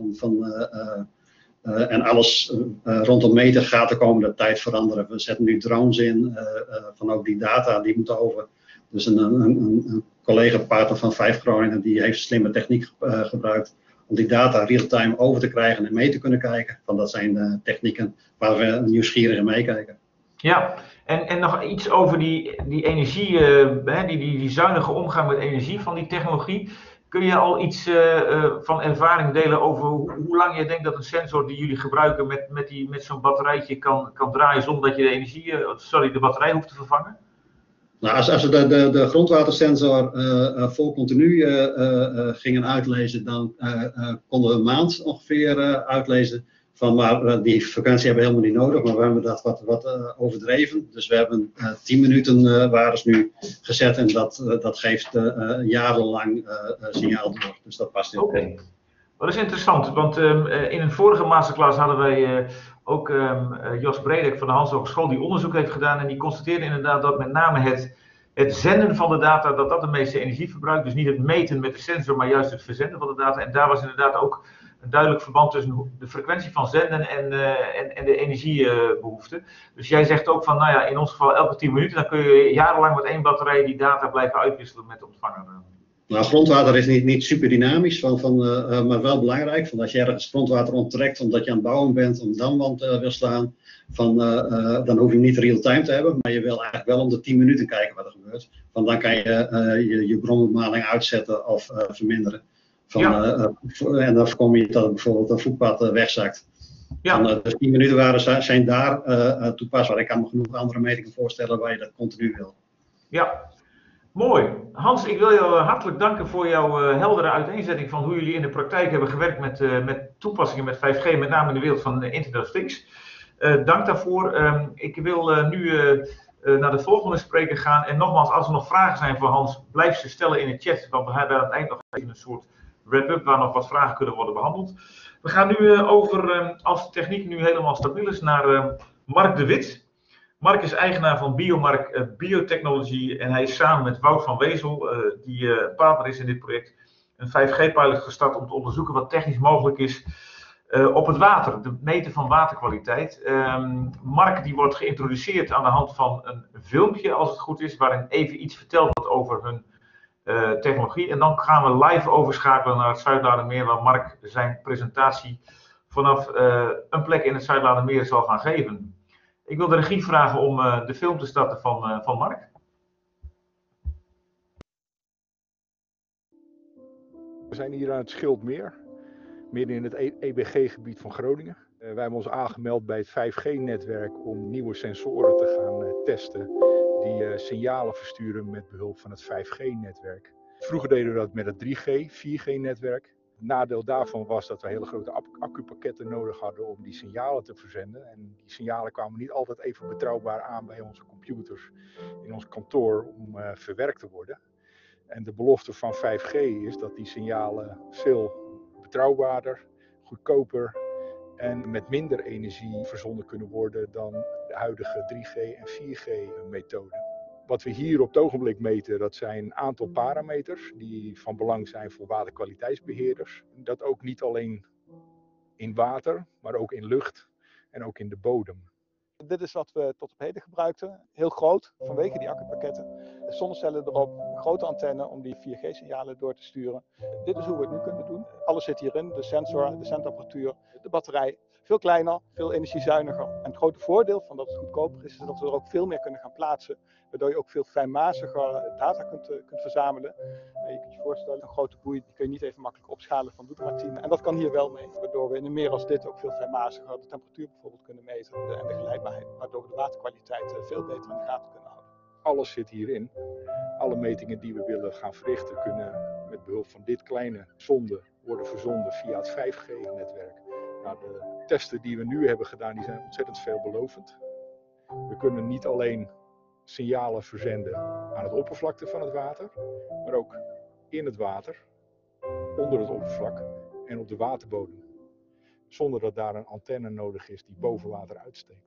En alles rondom meten gaat de komende tijd veranderen. We zetten nu drones in, van ook die data die moeten over. Dus een collega-partner van 5 Groningen die heeft slimme techniek gebruikt om die data real-time over te krijgen en mee te kunnen kijken. Dat zijn technieken waar we nieuwsgierig in meekijken. Ja, en nog iets over die energie, die zuinige omgang met energie van die technologie. Kun je al iets van ervaring delen over hoe lang je denkt dat een sensor die jullie gebruiken met zo'n batterijtje kan draaien zonder dat je de batterij hoeft te vervangen? Nou, als we de grondwatersensor vol continu gingen uitlezen, dan konden we een maand ongeveer uitlezen. Maar die frequentie hebben we helemaal niet nodig, maar we hebben dat wat overdreven. Dus we hebben 10 minuten waardes nu gezet en dat geeft jarenlang signaal door. Dus dat past heel goed. Oké. Dat is interessant, want in een vorige masterclass hadden wij ook Jos Bredek van de Hans Hogeschool die onderzoek heeft gedaan en die constateerde inderdaad dat met name het zenden van de data, dat de meeste energie verbruikt. Dus niet het meten met de sensor, maar juist het verzenden van de data. En daar was inderdaad ook een duidelijk verband tussen de frequentie van zenden en de energiebehoefte. Dus jij zegt ook van, nou ja, in ons geval elke 10 minuten, dan kun je jarenlang met 1 batterij die data blijven uitwisselen met de ontvanger. Nou, grondwater is niet super dynamisch, maar wel belangrijk. Als je ergens grondwater onttrekt omdat je aan het bouwen bent, om damwand wil slaan, dan hoef je niet real-time te hebben, maar je wil eigenlijk wel om de 10 minuten kijken wat er gebeurt. Want dan kan je je bronbepaling uitzetten of verminderen. En dan voorkom je dat bijvoorbeeld een voetpad wegzakt. Ja. Dus 10 minuten zijn daar toepasbaar. Ik kan me genoeg andere metingen voorstellen waar je dat continu wil. Ja, mooi. Hans, ik wil je hartelijk danken voor jouw heldere uiteenzetting van hoe jullie in de praktijk hebben gewerkt met toepassingen met 5G, met name in de wereld van Internet of Things. Dank daarvoor. Ik wil nu naar de volgende spreker gaan. En nogmaals, als er nog vragen zijn voor Hans, blijf ze stellen in de chat. Want we hebben aan het eind nog even een soort wrap-up waar nog wat vragen kunnen worden behandeld. We gaan nu over, als de techniek nu helemaal stabiel is, naar Mark de Wit. Mark is eigenaar van Biomark Biotechnology en hij is samen met Wout van Wezel, die partner is in dit project, een 5G-pilot gestart om te onderzoeken wat technisch mogelijk is op het water, de meten van waterkwaliteit. Mark die wordt geïntroduceerd aan de hand van een filmpje, als het goed is, waarin even iets verteld wordt over hun technologie. En dan gaan we live overschakelen naar het Zuidlaardermeer, waar Mark zijn presentatie vanaf een plek in het Zuidlaardermeer zal gaan geven. Ik wil de regie vragen om de film te starten van Mark. We zijn hier aan het Schildmeer, midden in het EBG-gebied van Groningen. Wij hebben ons aangemeld bij het 5G-netwerk om nieuwe sensoren te gaan testen die signalen versturen met behulp van het 5G-netwerk. Vroeger deden we dat met het 3G, 4G-netwerk. Het nadeel daarvan was dat we hele grote accupakketten nodig hadden om die signalen te verzenden. En die signalen kwamen niet altijd even betrouwbaar aan bij onze computers in ons kantoor om verwerkt te worden. En de belofte van 5G is dat die signalen veel betrouwbaarder, goedkoper en met minder energie verzonden kunnen worden dan de huidige 3G en 4G-methoden. Wat we hier op het ogenblik meten, dat zijn een aantal parameters die van belang zijn voor waterkwaliteitsbeheerders. Dat ook niet alleen in water, maar ook in lucht en ook in de bodem. Dit is wat we tot op heden gebruikten. Heel groot, vanwege die accupakketten. Zonnecellen erop, een grote antenne om die 4G-signalen door te sturen. Dit is hoe we het nu kunnen doen. Alles zit hierin, de sensor, de zendapparatuur, de batterij. Veel kleiner, veel energiezuiniger. En het grote voordeel van dat het goedkoper is dat we er ook veel meer kunnen gaan plaatsen. Waardoor je ook veel fijnmaziger data kunt verzamelen. Je kunt je voorstellen, een grote boei die kun je niet even makkelijk opschalen van doe er maar 10. En dat kan hier wel mee. Waardoor we in een meer als dit ook veel fijnmaziger de temperatuur bijvoorbeeld kunnen meten. En de geleidbaarheid. Waardoor we de waterkwaliteit veel beter in de gaten kunnen houden. Alles zit hierin. Alle metingen die we willen gaan verrichten kunnen met behulp van dit kleine zonde worden verzonden via het 5G-netwerk. Nou, de testen die we nu hebben gedaan, die zijn ontzettend veelbelovend. We kunnen niet alleen signalen verzenden aan het oppervlakte van het water, maar ook in het water, onder het oppervlak en op de waterbodem. Zonder dat daar een antenne nodig is die boven water uitsteekt.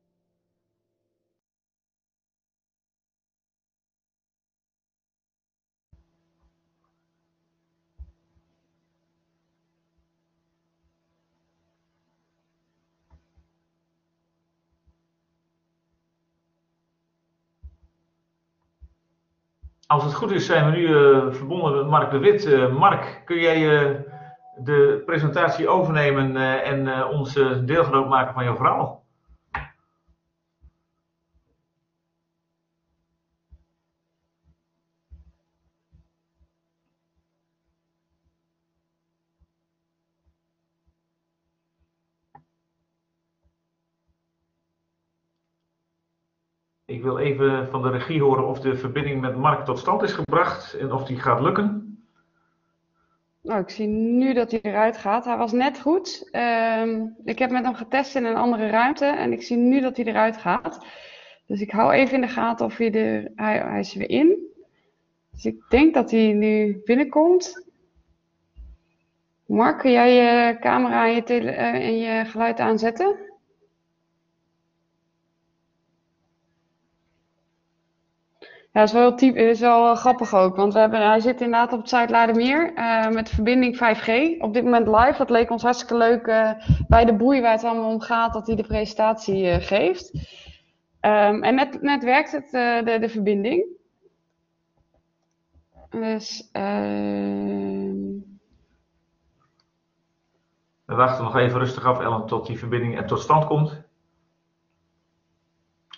Als het goed is, zijn we nu verbonden met Mark de Wit. Mark, kun jij de presentatie overnemen en ons deelgenoot maken van jouw verhaal? Ik wil even van de regie horen of de verbinding met Mark tot stand is gebracht en of die gaat lukken. Nou, ik zie nu dat hij eruit gaat. Hij was net goed. Ik heb met hem getest in een andere ruimte en ik zie nu dat hij eruit gaat. Dus ik hou even in de gaten of hij is weer in. Dus ik denk dat hij nu binnenkomt. Mark, kun jij je camera en je geluid aanzetten? Ja, dat is wel grappig ook, want hij zit inderdaad op het Zuidlaardermeer met verbinding 5G. Op dit moment live, dat leek ons hartstikke leuk bij de boei waar het allemaal om gaat, dat hij de presentatie geeft. En net werkt het, de verbinding. Dus, We wachten nog even rustig af, Ellen, tot die verbinding tot stand komt.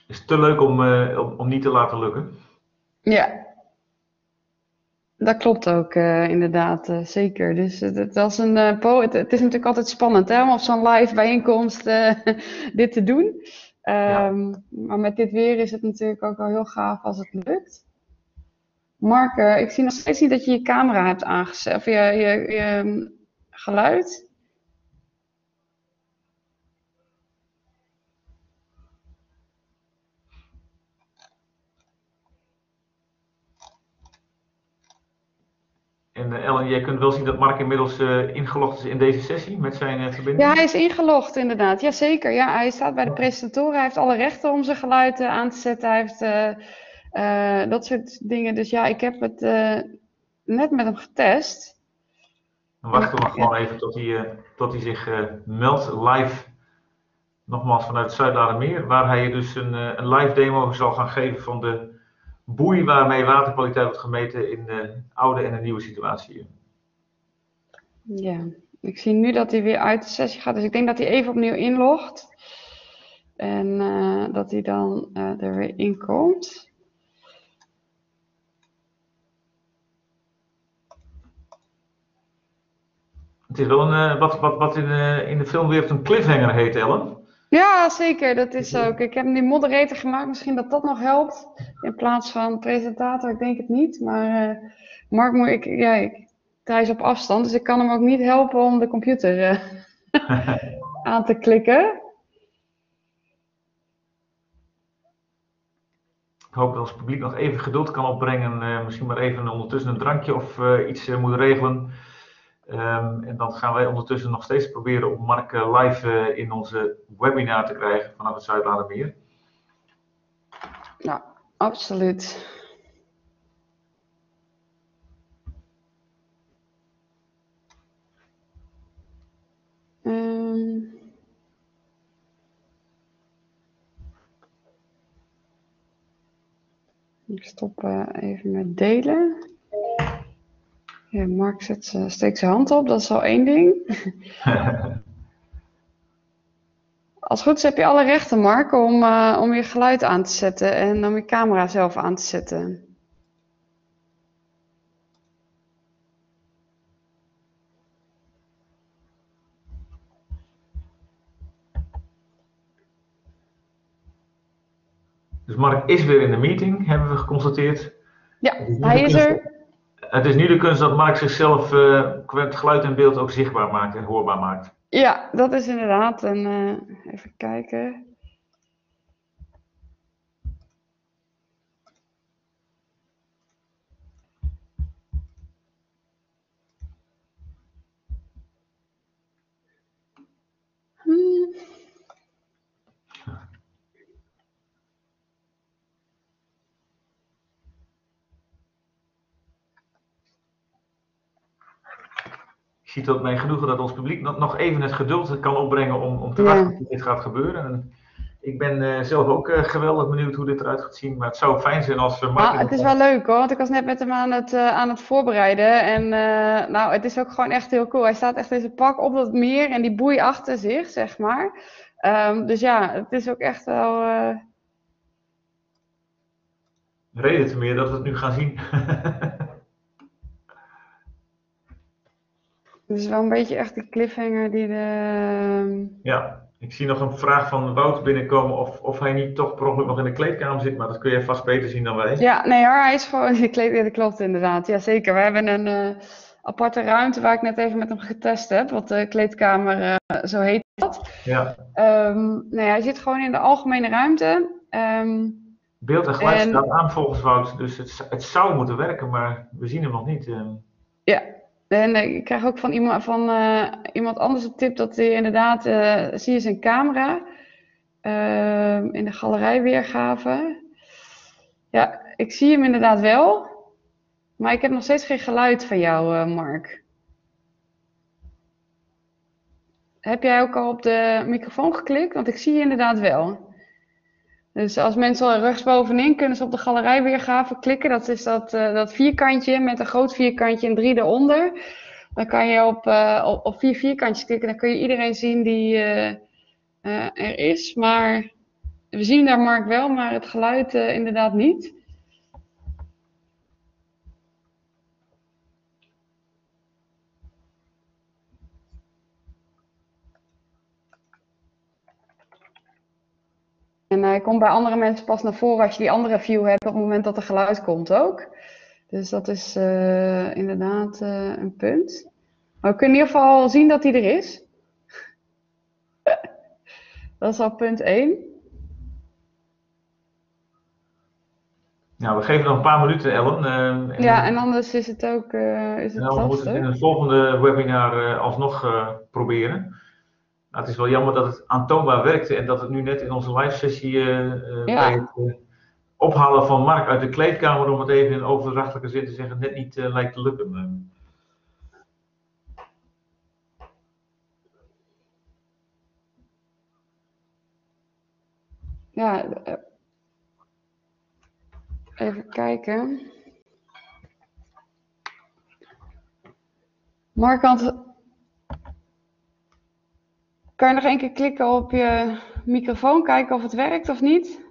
is te leuk om niet te laten lukken. Ja, dat klopt ook inderdaad, zeker. Dus het is natuurlijk altijd spannend hè, om op zo'n live bijeenkomst dit te doen. Maar met dit weer is het natuurlijk ook wel heel gaaf als het lukt. Mark, ik zie nog steeds niet dat je je camera hebt aangezet, of je geluid. En Ellen, jij kunt wel zien dat Mark inmiddels ingelogd is in deze sessie met zijn verbinding. Ja, hij is ingelogd inderdaad. Jazeker. Ja, hij staat bij de presentatoren. Hij heeft alle rechten om zijn geluid aan te zetten. Hij heeft dat soort dingen. Dus ja, ik heb het net met hem getest. Dan wachten we maar gewoon even tot hij zich meldt live. Nogmaals vanuit het Zuidlaardermeer, waar hij je dus een live demo zal gaan geven van de boei waarmee waterkwaliteit wordt gemeten in de oude en de nieuwe situatie. Ja, ik zie nu dat hij weer uit de sessie gaat, dus ik denk dat hij even opnieuw inlogt. En dat hij dan er weer in komt. Het is wel wat in de filmwereld een cliffhanger heet, Ellen. Ja, zeker. Dat is ook. Ik heb hem die moderator gemaakt. Misschien dat dat nog helpt. In plaats van presentator. Ik denk het niet. Maar Mark, hij is op afstand. Dus ik kan hem ook niet helpen om de computer aan te klikken. Ik hoop dat ons publiek nog even geduld kan opbrengen. Misschien maar even ondertussen een drankje of iets moet regelen. En dan gaan wij ondertussen nog steeds proberen om Mark live in onze webinar te krijgen vanaf het Zuidlaardermeer. Ja, absoluut. Ik stop even met delen. Ja, Mark steekt zijn hand op, dat is al één ding. Als het goed is heb je alle rechten, Mark, om je geluid aan te zetten en om je camera zelf aan te zetten. Dus Mark is weer in de meeting, hebben we geconstateerd. Ja, hij is er. Het is nu de kunst dat Mark zichzelf qua geluid en beeld ook zichtbaar maakt en hoorbaar maakt. Ja, dat is inderdaad. En even kijken. Ik zie tot mijn genoegen dat ons publiek nog even het geduld kan opbrengen om te wachten tot dit gaat gebeuren. En ik ben zelf ook geweldig benieuwd hoe dit eruit gaat zien. Maar het zou fijn zijn als Mark... Het is wel leuk hoor, want ik was net met hem aan het voorbereiden. En het is ook gewoon echt heel cool. Hij staat echt in zijn pak op dat meer en die boei achter zich, zeg maar. Dus ja, het is ook echt wel... Reden te meer dat we het nu gaan zien. Het is wel een beetje echt de cliffhanger die de... Ja, ik zie nog een vraag van Wout binnenkomen of hij niet toch per ongeluk nog in de kleedkamer zit, maar dat kun je vast beter zien dan wij. Ja, nee hoor, hij is gewoon in de kleedkamer, dat klopt inderdaad. Jazeker, we hebben een aparte ruimte waar ik net even met hem getest heb, wat de kleedkamer, zo heet dat. Ja. Hij zit gewoon in de algemene ruimte. Beeld en geluid staat aan volgens Wout, dus het zou moeten werken, maar we zien hem nog niet. Ja. En ik krijg ook van iemand anders een tip dat hij inderdaad, zie je zijn camera in de galerijweergave. Ja, ik zie hem inderdaad wel, maar ik heb nog steeds geen geluid van jou, Mark. Heb jij ook al op de microfoon geklikt? Want ik zie je inderdaad wel. Dus als mensen al rechtsbovenin kunnen ze op de galerijweergave klikken. Dat is dat vierkantje met een groot vierkantje en 3 eronder. Dan kan je op 4 vierkantjes klikken. Dan kun je iedereen zien die er is. Maar we zien daar Mark wel, maar het geluid inderdaad niet. En hij komt bij andere mensen pas naar voren als je die andere view hebt op het moment dat er geluid komt ook. Dus dat is inderdaad een punt. Maar we kunnen in ieder geval zien dat hij er is. Dat is al punt 1. Nou, we geven nog een paar minuten, Ellen. Ja, en anders is het ook is het en dan moeten we het in lastig. een volgende webinar alsnog proberen. Nou, het is wel jammer dat het aantoonbaar werkte en dat het nu net in onze live sessie bij het ophalen van Mark uit de kleedkamer, om het even in overdrachtelijke zin te zeggen, net niet lijkt te lukken. Ja, even kijken. Mark, kan je nog één keer klikken op je microfoon, kijken of het werkt of niet?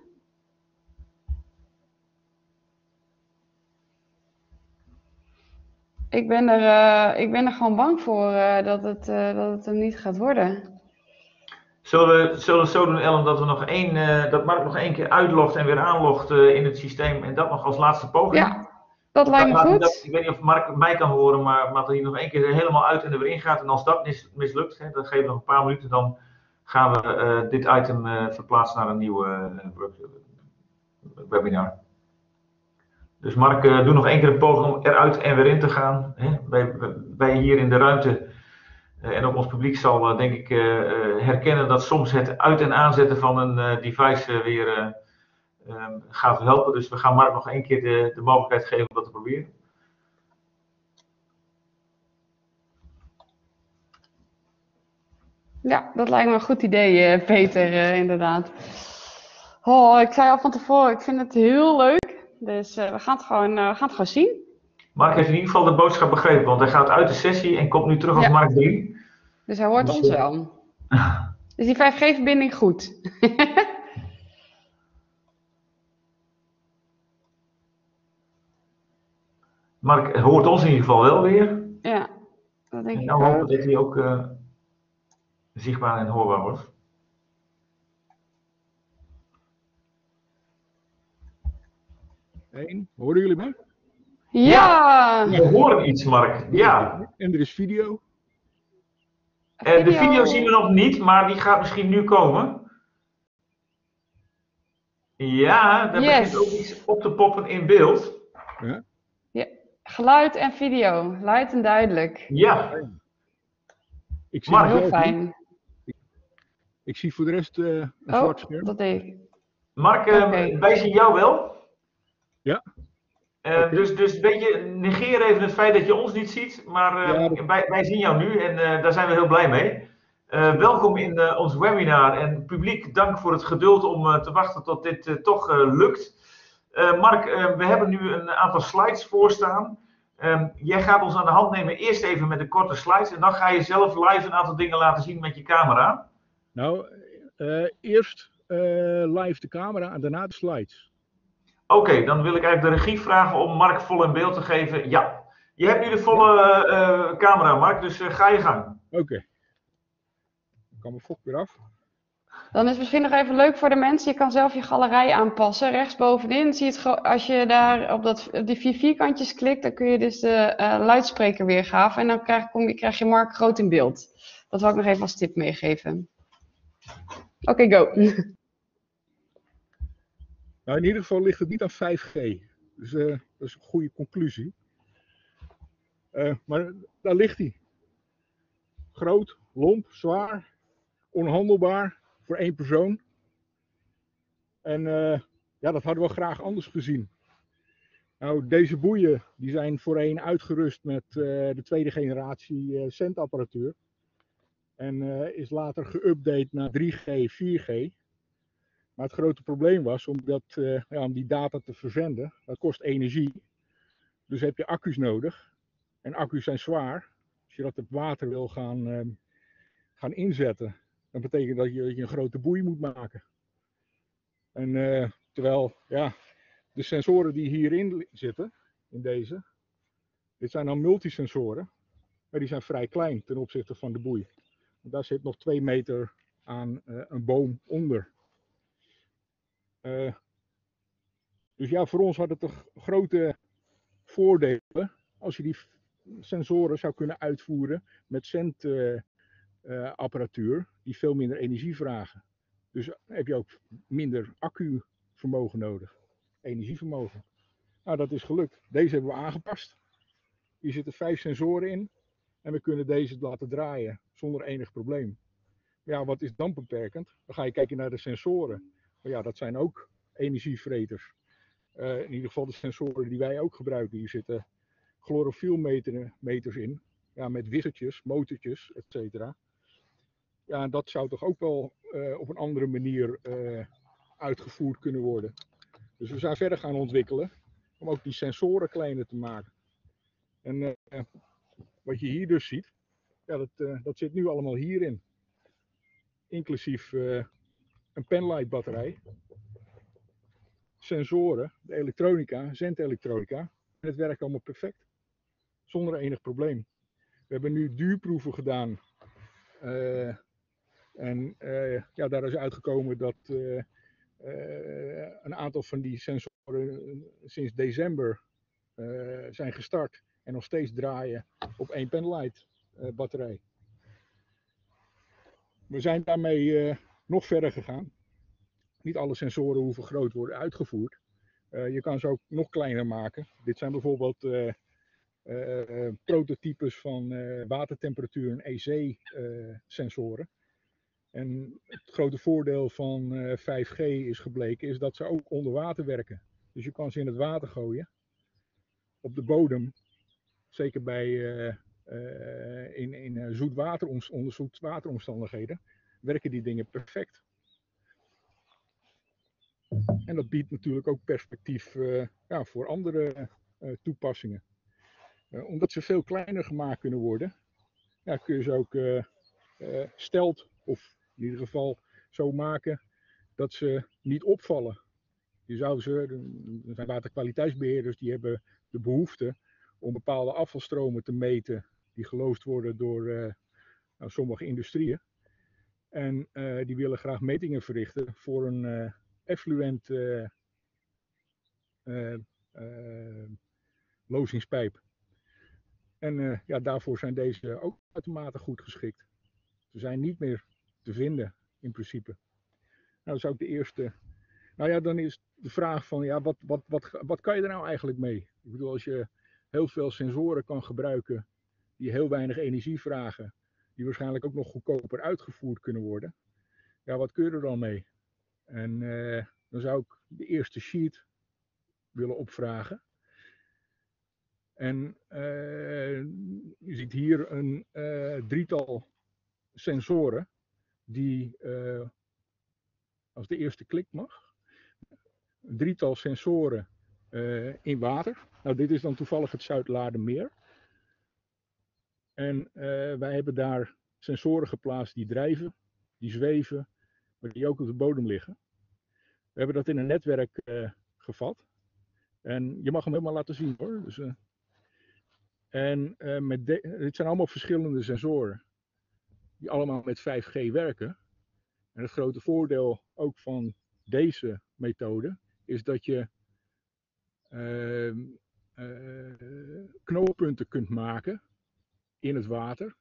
Ik ben er gewoon bang voor dat het hem niet gaat worden. Zullen we het zo doen, Ellen, dat we dat Mark nog één keer uitlogt en weer aanlogt in het systeem en dat nog als laatste poging? Ja, dat lijkt me goed. Ik weet niet of Mark mij kan horen, maar dat hij nog één keer helemaal uit en er weer in gaat. En als dat mislukt, dan geven we nog een paar minuten, dan gaan we dit item verplaatsen naar een nieuwe webinar. Dus Mark, doe nog één keer een poging om eruit en weer in te gaan. Wij hier in de ruimte en ook ons publiek zal denk ik herkennen dat soms het uit- en aanzetten van een device weer gaat helpen. Dus we gaan Mark nog één keer de mogelijkheid geven om dat te proberen. Ja, dat lijkt me een goed idee, Peter, inderdaad. Oh, ik zei al van tevoren, ik vind het heel leuk. Dus we gaan het gewoon zien. Mark heeft in ieder geval de boodschap begrepen, want hij gaat uit de sessie en komt nu terug als Mark 3. Dus hij hoort ons wel. Is die 5G-verbinding goed? Mark hoort ons in ieder geval wel weer. Ja, dat denk ik ook. En dan hopen ook. dat hij ook zichtbaar en hoorbaar wordt. Horen jullie mij? Ja! We horen iets, Mark. Ja. En er is video. De video zien we nog niet, maar die gaat misschien nu komen. Ja, daar begint ook iets op te poppen in beeld. Ja. Ja, geluid en video, luid en duidelijk. Ja. Ik zie Mark, heel fijn. Ik zie voor de rest een zwart scherm. Dat deed ik. Mark, wij zien jou wel. Ja. Dus weet je, negeer even het feit dat je ons niet ziet, maar wij zien jou nu en daar zijn we heel blij mee. Welkom in ons webinar en publiek, dank voor het geduld om te wachten tot dit toch lukt. Mark, we hebben nu een aantal slides voorstaan. Jij gaat ons aan de hand nemen, eerst even met de korte slides en dan ga je zelf live een aantal dingen laten zien met je camera. Nou, eerst live de camera en daarna de slides. Oké, dan wil ik eigenlijk de regie vragen om Mark vol in beeld te geven. Ja, je hebt nu de volle camera, Mark, dus ga je gang. Oké. Ik kan mijn fok weer af. Dan is het misschien nog even leuk voor de mensen, je kan zelf je galerij aanpassen. Rechtsbovenin zie je het, als je daar op die 4 vierkantjes klikt, dan kun je dus de luidspreker weergave en dan krijg je Mark groot in beeld. Dat wil ik nog even als tip meegeven. Oké, go. Nou, in ieder geval ligt het niet aan 5G. Dus dat is een goede conclusie. Maar daar ligt hij. Groot, lomp, zwaar, onhandelbaar voor 1 persoon. En ja, dat hadden we graag anders gezien. Nou, deze boeien die zijn voorheen uitgerust met de tweede generatie zendapparatuur. En is later geüpdate naar 3G, 4G. Maar het grote probleem was om die data te verzenden, dat kost energie. Dus heb je accu's nodig. En accu's zijn zwaar. Als je dat op water wil gaan inzetten, dan betekent dat je een grote boei moet maken. En terwijl ja, de sensoren die hierin zitten, in deze, dit zijn dan multisensoren, maar die zijn vrij klein ten opzichte van de boei. Daar zit nog 2 meter aan een boom onder. Dus ja, voor ons had het toch grote voordelen als je die sensoren zou kunnen uitvoeren met zendapparatuur die veel minder energie vragen. Dus heb je ook minder accuvermogen nodig, energievermogen. Nou, dat is gelukt. Deze hebben we aangepast. Hier zitten 5 sensoren in en we kunnen deze laten draaien zonder enig probleem. Ja, wat is dan beperkend? Dan ga je kijken naar de sensoren. Maar ja, dat zijn ook energievreters. In ieder geval de sensoren die wij ook gebruiken. Hier zitten chlorofielmeters in. Ja, met wissertjes, motortjes, etc. Ja, dat zou toch ook wel op een andere manier uitgevoerd kunnen worden. Dus we zijn verder gaan ontwikkelen om ook die sensoren kleiner te maken. En wat je hier dus ziet, ja, dat zit nu allemaal hierin. Inclusief een penlight batterij, sensoren, de elektronica, zendelektronica. En het werkt allemaal perfect. Zonder enig probleem. We hebben nu duurproeven gedaan. Ja, daar is uitgekomen dat een aantal van die sensoren sinds december zijn gestart. En nog steeds draaien op 1 penlight batterij. We zijn daarmee nog verder gegaan. Niet alle sensoren hoeven groot worden uitgevoerd. Je kan ze ook nog kleiner maken. Dit zijn bijvoorbeeld prototypes van watertemperatuur en EC-sensoren. En het grote voordeel van 5G is gebleken is dat ze ook onder water werken. Dus je kan ze in het water gooien. Op de bodem. Zeker bij in zoetwateromstandigheden werken die dingen perfect. En dat biedt natuurlijk ook perspectief ja, voor andere toepassingen. Omdat ze veel kleiner gemaakt kunnen worden, ja, kun je ze ook stelt, of in ieder geval zo maken dat ze niet opvallen. Je zou ze, er zijn waterkwaliteitsbeheerders die hebben de behoefte om bepaalde afvalstromen te meten die geloosd worden door sommige industrieën. En die willen graag metingen verrichten voor een effluent lozingspijp. En ja, daarvoor zijn deze ook uitermate goed geschikt. Ze zijn niet meer te vinden in principe. Nou, dat is ook de eerste. Nou ja, dan is de vraag van ja, wat kan je er nou eigenlijk mee? Ik bedoel, als je heel veel sensoren kan gebruiken die heel weinig energie vragen, die waarschijnlijk ook nog goedkoper uitgevoerd kunnen worden. Ja, wat kun je er dan mee? En dan zou ik de eerste sheet willen opvragen. En je ziet hier een drietal sensoren die, als de eerste klik mag, een drietal sensoren in water. Nou, dit is dan toevallig het Zuidlaardermeer. En wij hebben daar sensoren geplaatst die drijven, die zweven, maar die ook op de bodem liggen. We hebben dat in een netwerk gevat. En je mag hem helemaal laten zien hoor. Dus, dit zijn allemaal verschillende sensoren. Die allemaal met 5G werken. En het grote voordeel ook van deze methode is dat je knooppunten kunt maken in het water.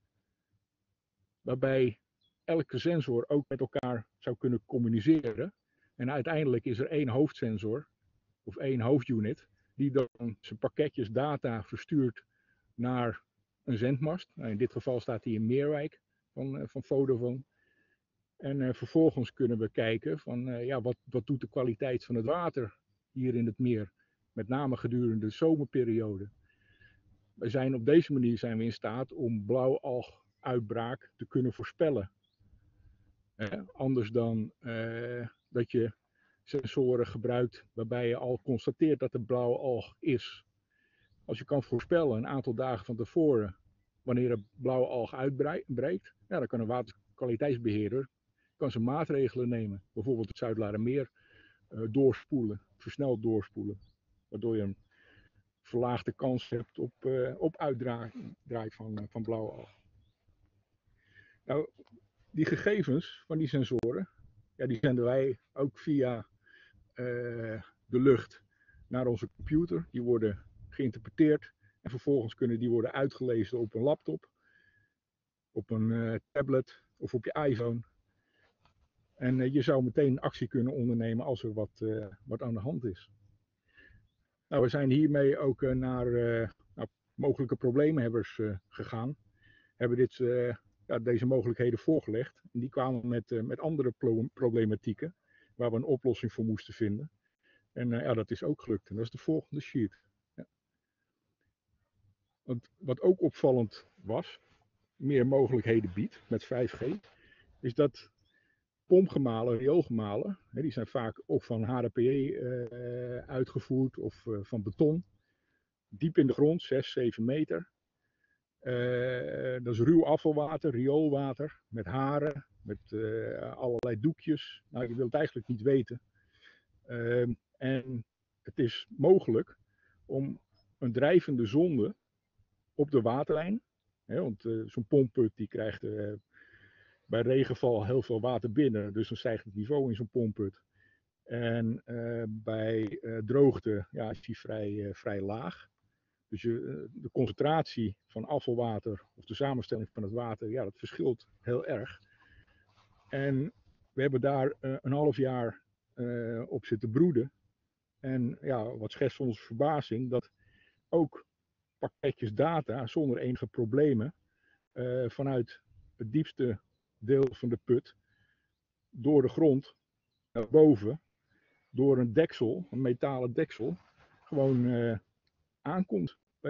Waarbij elke sensor ook met elkaar zou kunnen communiceren. En uiteindelijk is er één hoofdsensor of één hoofdunit die dan zijn pakketjes data verstuurt naar een zendmast. Nou, in dit geval staat die in Meerwijk van Vodafone. En vervolgens kunnen we kijken van ja, wat doet de kwaliteit van het water hier in het meer. Met name gedurende de zomerperiode. Op deze manier zijn we in staat om blauwalguitbraak te kunnen voorspellen. Anders dan dat je sensoren gebruikt waarbij je al constateert dat er blauwalg is. Als je kan voorspellen een aantal dagen van tevoren wanneer er blauwalg uitbreekt, ja, dan kan een waterkwaliteitsbeheerder zijn maatregelen nemen. Bijvoorbeeld het Zuidlaardermeer doorspoelen, versneld doorspoelen. Waardoor je een verlaagde kans hebt op uitdraai van blauwe algen. Nou, die gegevens van die sensoren, ja, die zenden wij ook via de lucht naar onze computer. Die worden geïnterpreteerd en vervolgens kunnen die worden uitgelezen op een laptop, op een tablet of op je iPhone. En je zou meteen actie kunnen ondernemen als er wat aan de hand is. Nou, we zijn hiermee ook naar mogelijke probleemhebbers gegaan. Hebben deze mogelijkheden voorgelegd. En die kwamen met andere problematieken waar we een oplossing voor moesten vinden. En dat is ook gelukt. En dat is de volgende sheet. Ja. Want wat ook opvallend was, meer mogelijkheden biedt met 5G, is dat pompgemalen, rioolgemalen, die zijn vaak of van HDPE uitgevoerd of van beton, diep in de grond, 6, 7 meter. Dat is ruw afvalwater, rioolwater, met haren, met allerlei doekjes. Nou, je wilt het eigenlijk niet weten. En het is mogelijk om een drijvende zonde op de waterlijn, want zo'n pompput die krijgt bij regenval heel veel water binnen, dus dan stijgt het niveau in zo'n pompput. En bij droogte is die vrij laag. Dus de concentratie van afvalwater of de samenstelling van het water, ja, dat verschilt heel erg. En we hebben daar een half jaar op zitten broeden. En ja, wat schetst onze verbazing, dat ook pakketjes data zonder enige problemen vanuit het diepste deel van de put door de grond naar boven, door een deksel, een metalen deksel, gewoon aankomt bij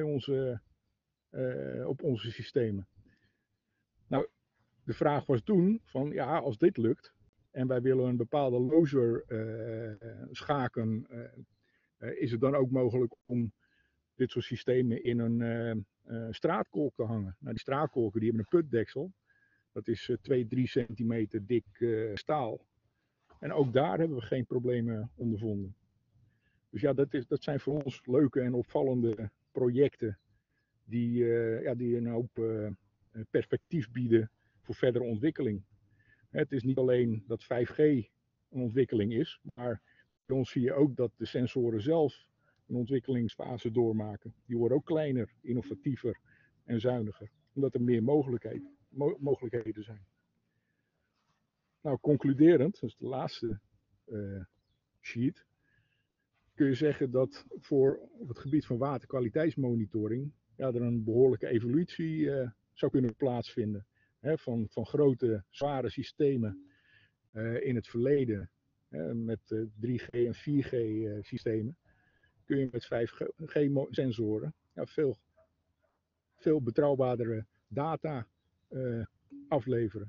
op onze systemen. Nou, de vraag was toen van ja, als dit lukt en wij willen een bepaalde lozer schaken, is het dan ook mogelijk om dit soort systemen in een straatkolk te hangen. Nou, die straatkolken die hebben een putdeksel. Dat is 2-3 centimeter dik staal. En ook daar hebben we geen problemen ondervonden. Dus ja, dat zijn voor ons leuke en opvallende projecten die een hoop perspectief bieden voor verdere ontwikkeling. Het is niet alleen dat 5G een ontwikkeling is, maar bij ons zie je ook dat de sensoren zelf een ontwikkelingsfase doormaken. Die worden ook kleiner, innovatiever en zuiniger, omdat er meer mogelijkheden zijn. Nou, concluderend, dat is de laatste sheet, kun je zeggen dat voor op het gebied van waterkwaliteitsmonitoring er een behoorlijke evolutie zou kunnen plaatsvinden. Van grote, zware systemen in het verleden, met 3G en 4G systemen, kun je met 5G-sensoren veel betrouwbaardere data afleveren.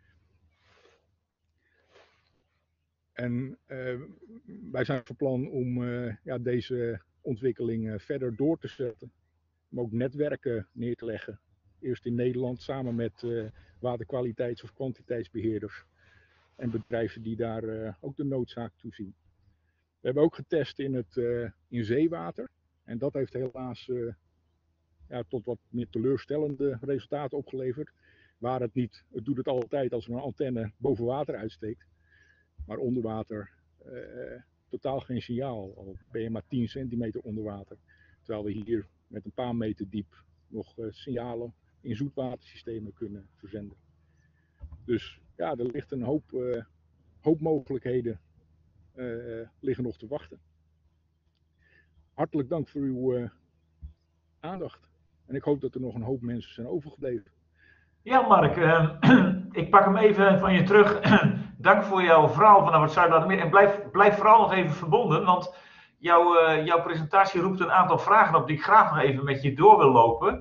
En wij zijn van plan om deze ontwikkeling verder door te zetten. Om ook netwerken neer te leggen. Eerst in Nederland samen met waterkwaliteits- of kwantiteitsbeheerders. En bedrijven die daar ook de noodzaak toe zien. We hebben ook getest in zeewater. En dat heeft helaas tot wat meer teleurstellende resultaten opgeleverd. Waar het doet het altijd als er een antenne boven water uitsteekt. Maar onder water totaal geen signaal. Al ben je maar 10 centimeter onder water. Terwijl we hier met een paar meter diep nog signalen in zoetwatersystemen kunnen verzenden. Dus ja, er ligt een hoop mogelijkheden liggen nog te wachten. Hartelijk dank voor uw aandacht. En ik hoop dat er nog een hoop mensen zijn overgebleven. Ja, Mark, ik pak hem even van je terug. Dank voor jouw verhaal vanaf het Zuid-Ladermeer. En blijf vooral nog even verbonden, want jouw presentatie roept een aantal vragen op die ik graag nog even met je door wil lopen.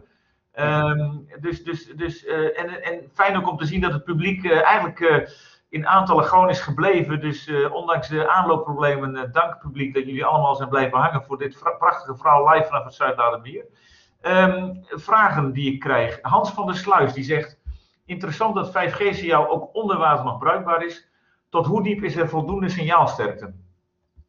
En fijn ook om te zien dat het publiek eigenlijk in aantallen gewoon is gebleven. Dus ondanks de aanloopproblemen, dank publiek dat jullie allemaal zijn blijven hangen voor dit prachtige verhaal live vanaf het Zuid-Ladermeer. Vragen die ik krijg. Hans van der Sluis die zegt: interessant dat 5G-signaal ook onder water nog bruikbaar is. Tot hoe diep is er voldoende signaalsterkte?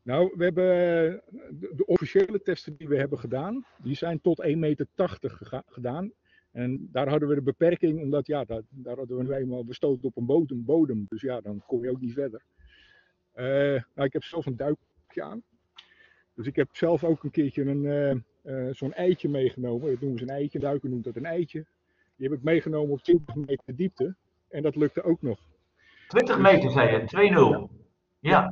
Nou, we hebben de officiële testen die we hebben gedaan, die zijn tot 1,80 meter gedaan. En daar hadden we de beperking, omdat ja, daar hadden we nu eenmaal bestoten op een bodem. Dus ja, dan kom je ook niet verder. Nou, ik heb zelf een duikje aan. Dus ik heb zelf ook een keertje zo'n eitje meegenomen. Dat noemen ze een eitje, duiken noemt dat een eitje. Die heb ik meegenomen op 20 meter diepte. En dat lukte ook nog. 20 meter zei je, 2-0. Ja.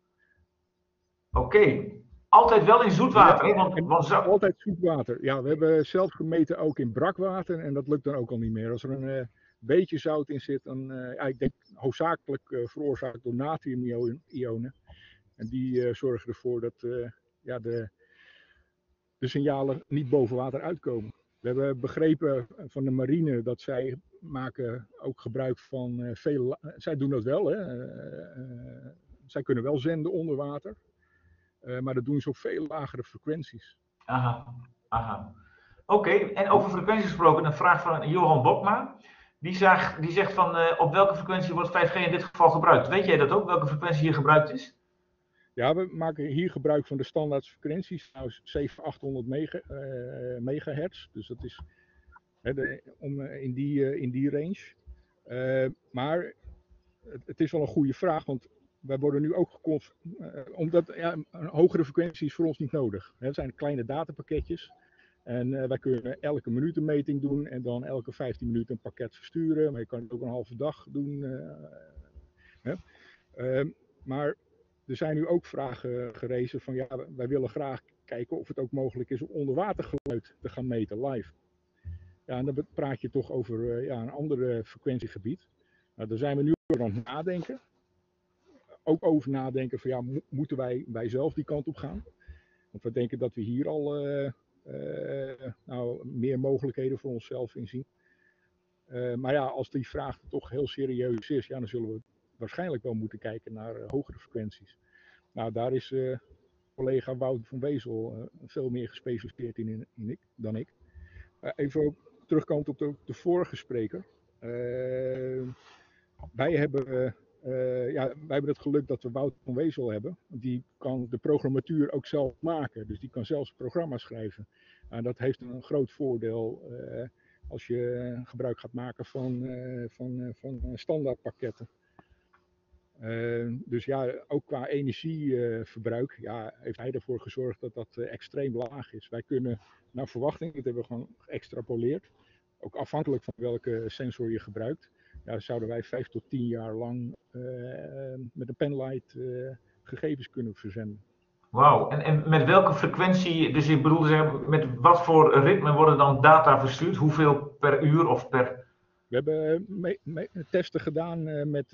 Oké. Altijd wel in zoetwater, hè? Altijd zoetwater. Ja, we hebben zelf gemeten ook in brakwater. En dat lukt dan ook al niet meer. Als er een beetje zout in zit, dan, ik denk hoofdzakelijk veroorzaakt door natriumionen. En die zorgen ervoor dat de signalen niet boven water uitkomen. We hebben begrepen van de marine dat zij maken ook gebruik van zij doen dat wel, hè. Zij kunnen wel zenden onder water. Maar dat doen ze op veel lagere frequenties. Aha. Oké, en over frequenties gesproken, een vraag van Johan Bokma. Die zegt van op welke frequentie wordt 5G in dit geval gebruikt? Weet jij dat ook, welke frequentie hier gebruikt is? Ja, we maken hier gebruik van de standaard frequenties, nou 700-800 megahertz. Dus dat is in die range. Maar het is wel een goede vraag, want wij worden nu ook omdat een hogere frequentie is voor ons niet nodig. Het zijn kleine datapakketjes. En wij kunnen elke minuut een meting doen en dan elke 15 minuten een pakket versturen. Maar je kan het ook een halve dag doen. Maar er zijn nu ook vragen gerezen van ja, wij willen graag kijken of het ook mogelijk is om onderwatergeluid te gaan meten live. Ja, en dan praat je toch over een ander frequentiegebied. Nou, daar zijn we nu over aan het nadenken. Ook over nadenken van ja, moeten wij zelf die kant op gaan? Want we denken dat we hier al meer mogelijkheden voor onszelf inzien. Maar ja, als die vraag toch heel serieus is, ja, dan zullen we waarschijnlijk wel moeten kijken naar hogere frequenties. Nou, daar is collega Wout van Wezel veel meer gespecialiseerd in dan ik. Even terugkomend op de vorige spreker. Wij hebben het geluk dat we Wout van Wezel hebben. Die kan de programmatuur ook zelf maken. Dus die kan zelfs programma's schrijven. En dat heeft een groot voordeel als je gebruik gaat maken van standaardpakketten. Dus ja, ook qua energieverbruik heeft hij ervoor gezorgd dat dat extreem laag is. Wij kunnen naar verwachting, dat hebben we gewoon geëxtrapoleerd. Ook afhankelijk van welke sensor je gebruikt. Ja, zouden wij 5 tot 10 jaar lang met een penlight gegevens kunnen verzenden. Wauw, en met welke frequentie, dus ik bedoel zeggen, met wat voor ritme worden dan data verstuurd? Hoeveel per uur of per... We hebben testen gedaan met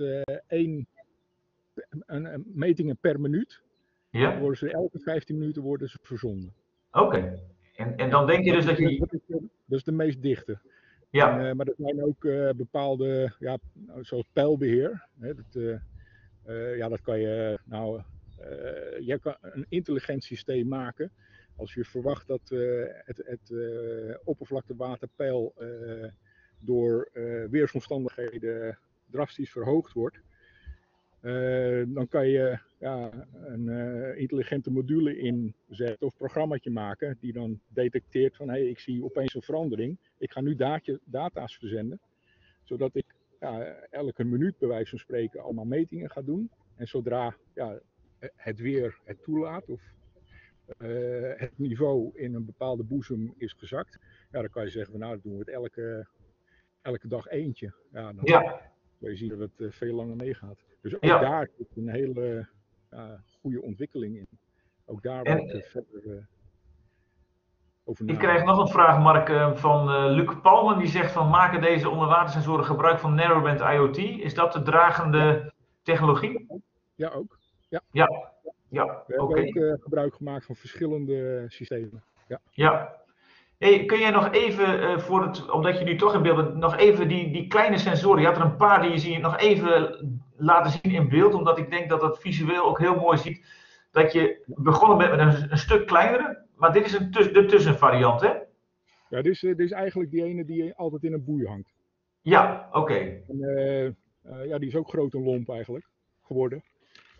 metingen per minuut. Ja? Dan worden ze elke 15 minuten worden ze verzonden. Oké, en dan denk je dus dat je... Dat is de meest dichte. Ja. Maar er zijn ook bepaalde, zoals pijlbeheer. Dat kan je, je kan een intelligent systeem maken. Als je verwacht dat het oppervlaktewaterpeil door weersomstandigheden drastisch verhoogd wordt. Dan kan je een intelligente module inzetten of programmaatje maken die dan detecteert van ik zie opeens een verandering. Ik ga nu data's verzenden, zodat ik elke minuut bij wijze van spreken allemaal metingen ga doen. En zodra het weer het toelaat of het niveau in een bepaalde boezem is gezakt, dan kan je zeggen van dan doen we het elke dag eentje. Dan kun je zien dat het veel langer meegaat. Dus ook daar zit een hele goede ontwikkeling in. Ook daar wordt verder over nadenken. Ik krijg nog een vraag, Mark, van Luc Palmen. Die zegt van, maken deze onderwatersensoren gebruik van narrowband IoT? Is dat de dragende technologie? Ja, ook. Ja. We hebben ook gebruik gemaakt van verschillende systemen. Ja. Hey, kun jij nog even, omdat je nu toch in beeld bent, nog even die kleine sensoren, je had er een paar die je ziet, nog even laten zien in beeld, omdat ik denk dat dat visueel ook heel mooi ziet, dat je begonnen bent met een stuk kleinere, maar dit is de tussenvariant, hè? Ja, dit is eigenlijk die ene die altijd in een boei hangt. Ja, oké. Die is ook groot en lomp eigenlijk geworden.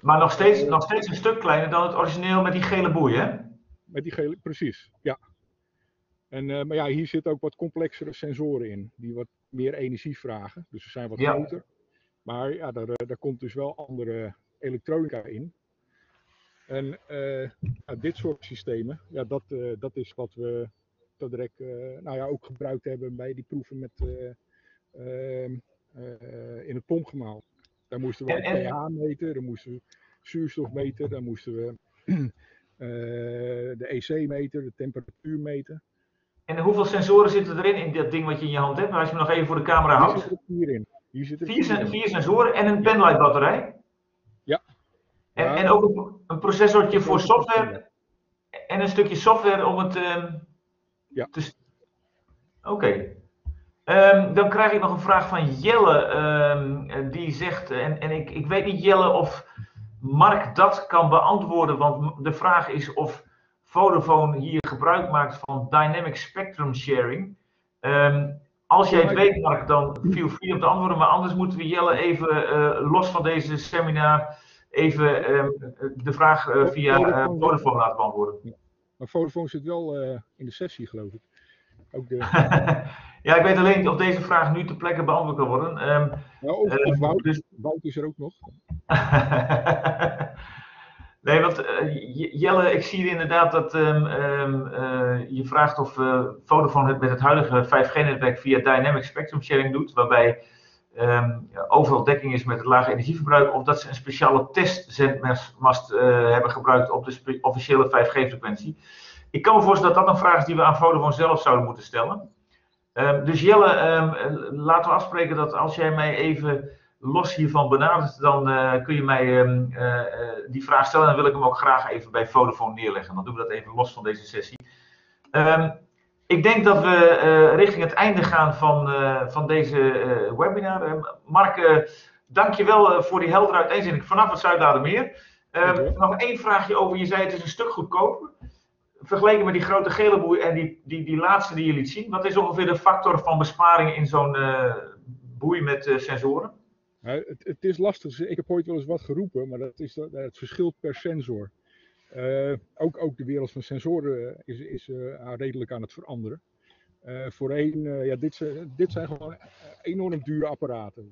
Maar nog steeds een stuk kleiner dan het origineel met die gele boei, hè? Met die gele, precies, ja. Maar ja, hier zitten ook wat complexere sensoren in, die wat meer energie vragen. Dus ze zijn wat groter. Maar ja, daar komt dus wel andere elektronica in. En dit soort systemen, ja, dat is wat we tot direct ook gebruikt hebben bij die proeven met, in het pompgemaal. Daar moesten we pH meten, daar moesten we zuurstof meten, daar moesten we de EC meten, de temperatuur meten. En hoeveel sensoren zitten erin in dat ding wat je in je hand hebt? Als je me nog even voor de camera houdt. Hier zitten er 4 sensoren en een penlight batterij? Ja. En ook een processortje voor software en een stukje software om het ja. Oké. Dan krijg ik nog een vraag van Jelle, die zegt, en ik weet niet Jelle of Mark dat kan beantwoorden, want de vraag is of Vodafone hier gebruik maakt van Dynamic Spectrum Sharing. Als jij het weet Mark, dan feel free om te antwoorden, maar anders moeten we Jelle even los van deze seminar even de vraag via Vodafone laten beantwoorden. Ja. Maar Vodafone zit wel in de sessie geloof ik. Ook de... Ja, ik weet alleen niet of deze vraag nu ter plekke beantwoord kan worden. Of Wout is er ook nog. Nee, want Jelle, ik zie inderdaad dat je vraagt of Vodafone het met het huidige 5G-netwerk via Dynamic Spectrum Sharing doet, waarbij overal dekking is met het lage energieverbruik, of dat ze een speciale testzendmast hebben gebruikt op de officiële 5G-frequentie. Ik kan me voorstellen dat dat een vraag is die we aan Vodafone zelf zouden moeten stellen. Dus Jelle, laten we afspreken dat als jij mij even los hiervan benadert, dan kun je mij die vraag stellen. En dan wil ik hem ook graag even bij Vodafone neerleggen. Dan doen we dat even los van deze sessie. Ik denk dat we richting het einde gaan van deze webinar. Mark, dank je wel voor die heldere uiteenzetting vanaf het Zuidlaardermeer. Nog één vraagje over, je zei het is een stuk goedkoper. Vergeleken met die grote gele boei en die laatste die je liet zien, wat is ongeveer de factor van besparing in zo'n boei met sensoren? Het is lastig. Ik heb ooit wel eens wat geroepen, maar het verschilt per sensor. Ook de wereld van sensoren is redelijk aan het veranderen. Voorheen, dit zijn gewoon enorm dure apparaten.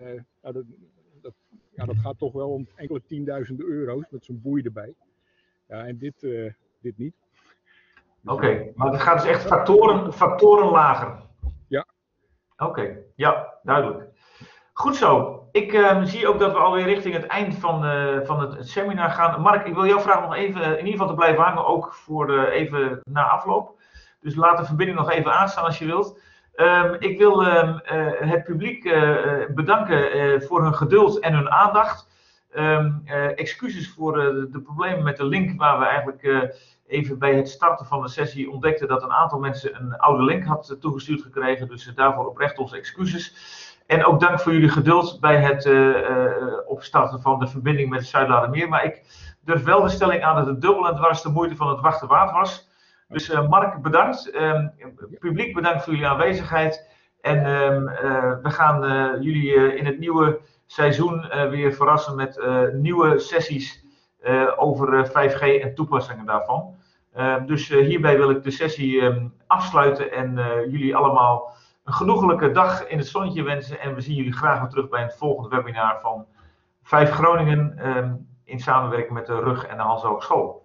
Dat gaat toch wel om enkele tienduizenden euro's met zo'n boei erbij. Ja, en dit niet. Oké, maar het gaat dus echt factoren lager. Ja. Oké, ja, duidelijk. Goed zo. Ik zie ook dat we alweer richting het eind van het seminar gaan. Mark, ik wil jou vragen nog even in ieder geval te blijven hangen, ook voor even na afloop. Dus laat de verbinding nog even aanstaan als je wilt. Ik wil het publiek bedanken voor hun geduld en hun aandacht. Excuses voor de problemen met de link, waar we eigenlijk even bij het starten van de sessie ontdekten dat een aantal mensen een oude link had toegestuurd gekregen. Dus daarvoor oprecht onze excuses. En ook dank voor jullie geduld bij het opstarten van de verbinding met het Zuidlaardermeer. Maar ik durf wel de stelling aan dat het dubbel en dwars de moeite van het wachten waard was. Dus Mark, bedankt. Publiek, bedankt voor jullie aanwezigheid. En we gaan jullie in het nieuwe seizoen weer verrassen met nieuwe sessies over 5G en toepassingen daarvan. Dus hierbij wil ik de sessie afsluiten en jullie allemaal een genoeglijke dag in het zonnetje wensen. En we zien jullie graag weer terug bij het volgende webinar van 5 Groningen in samenwerking met de RUG en de Hans Hogeschool.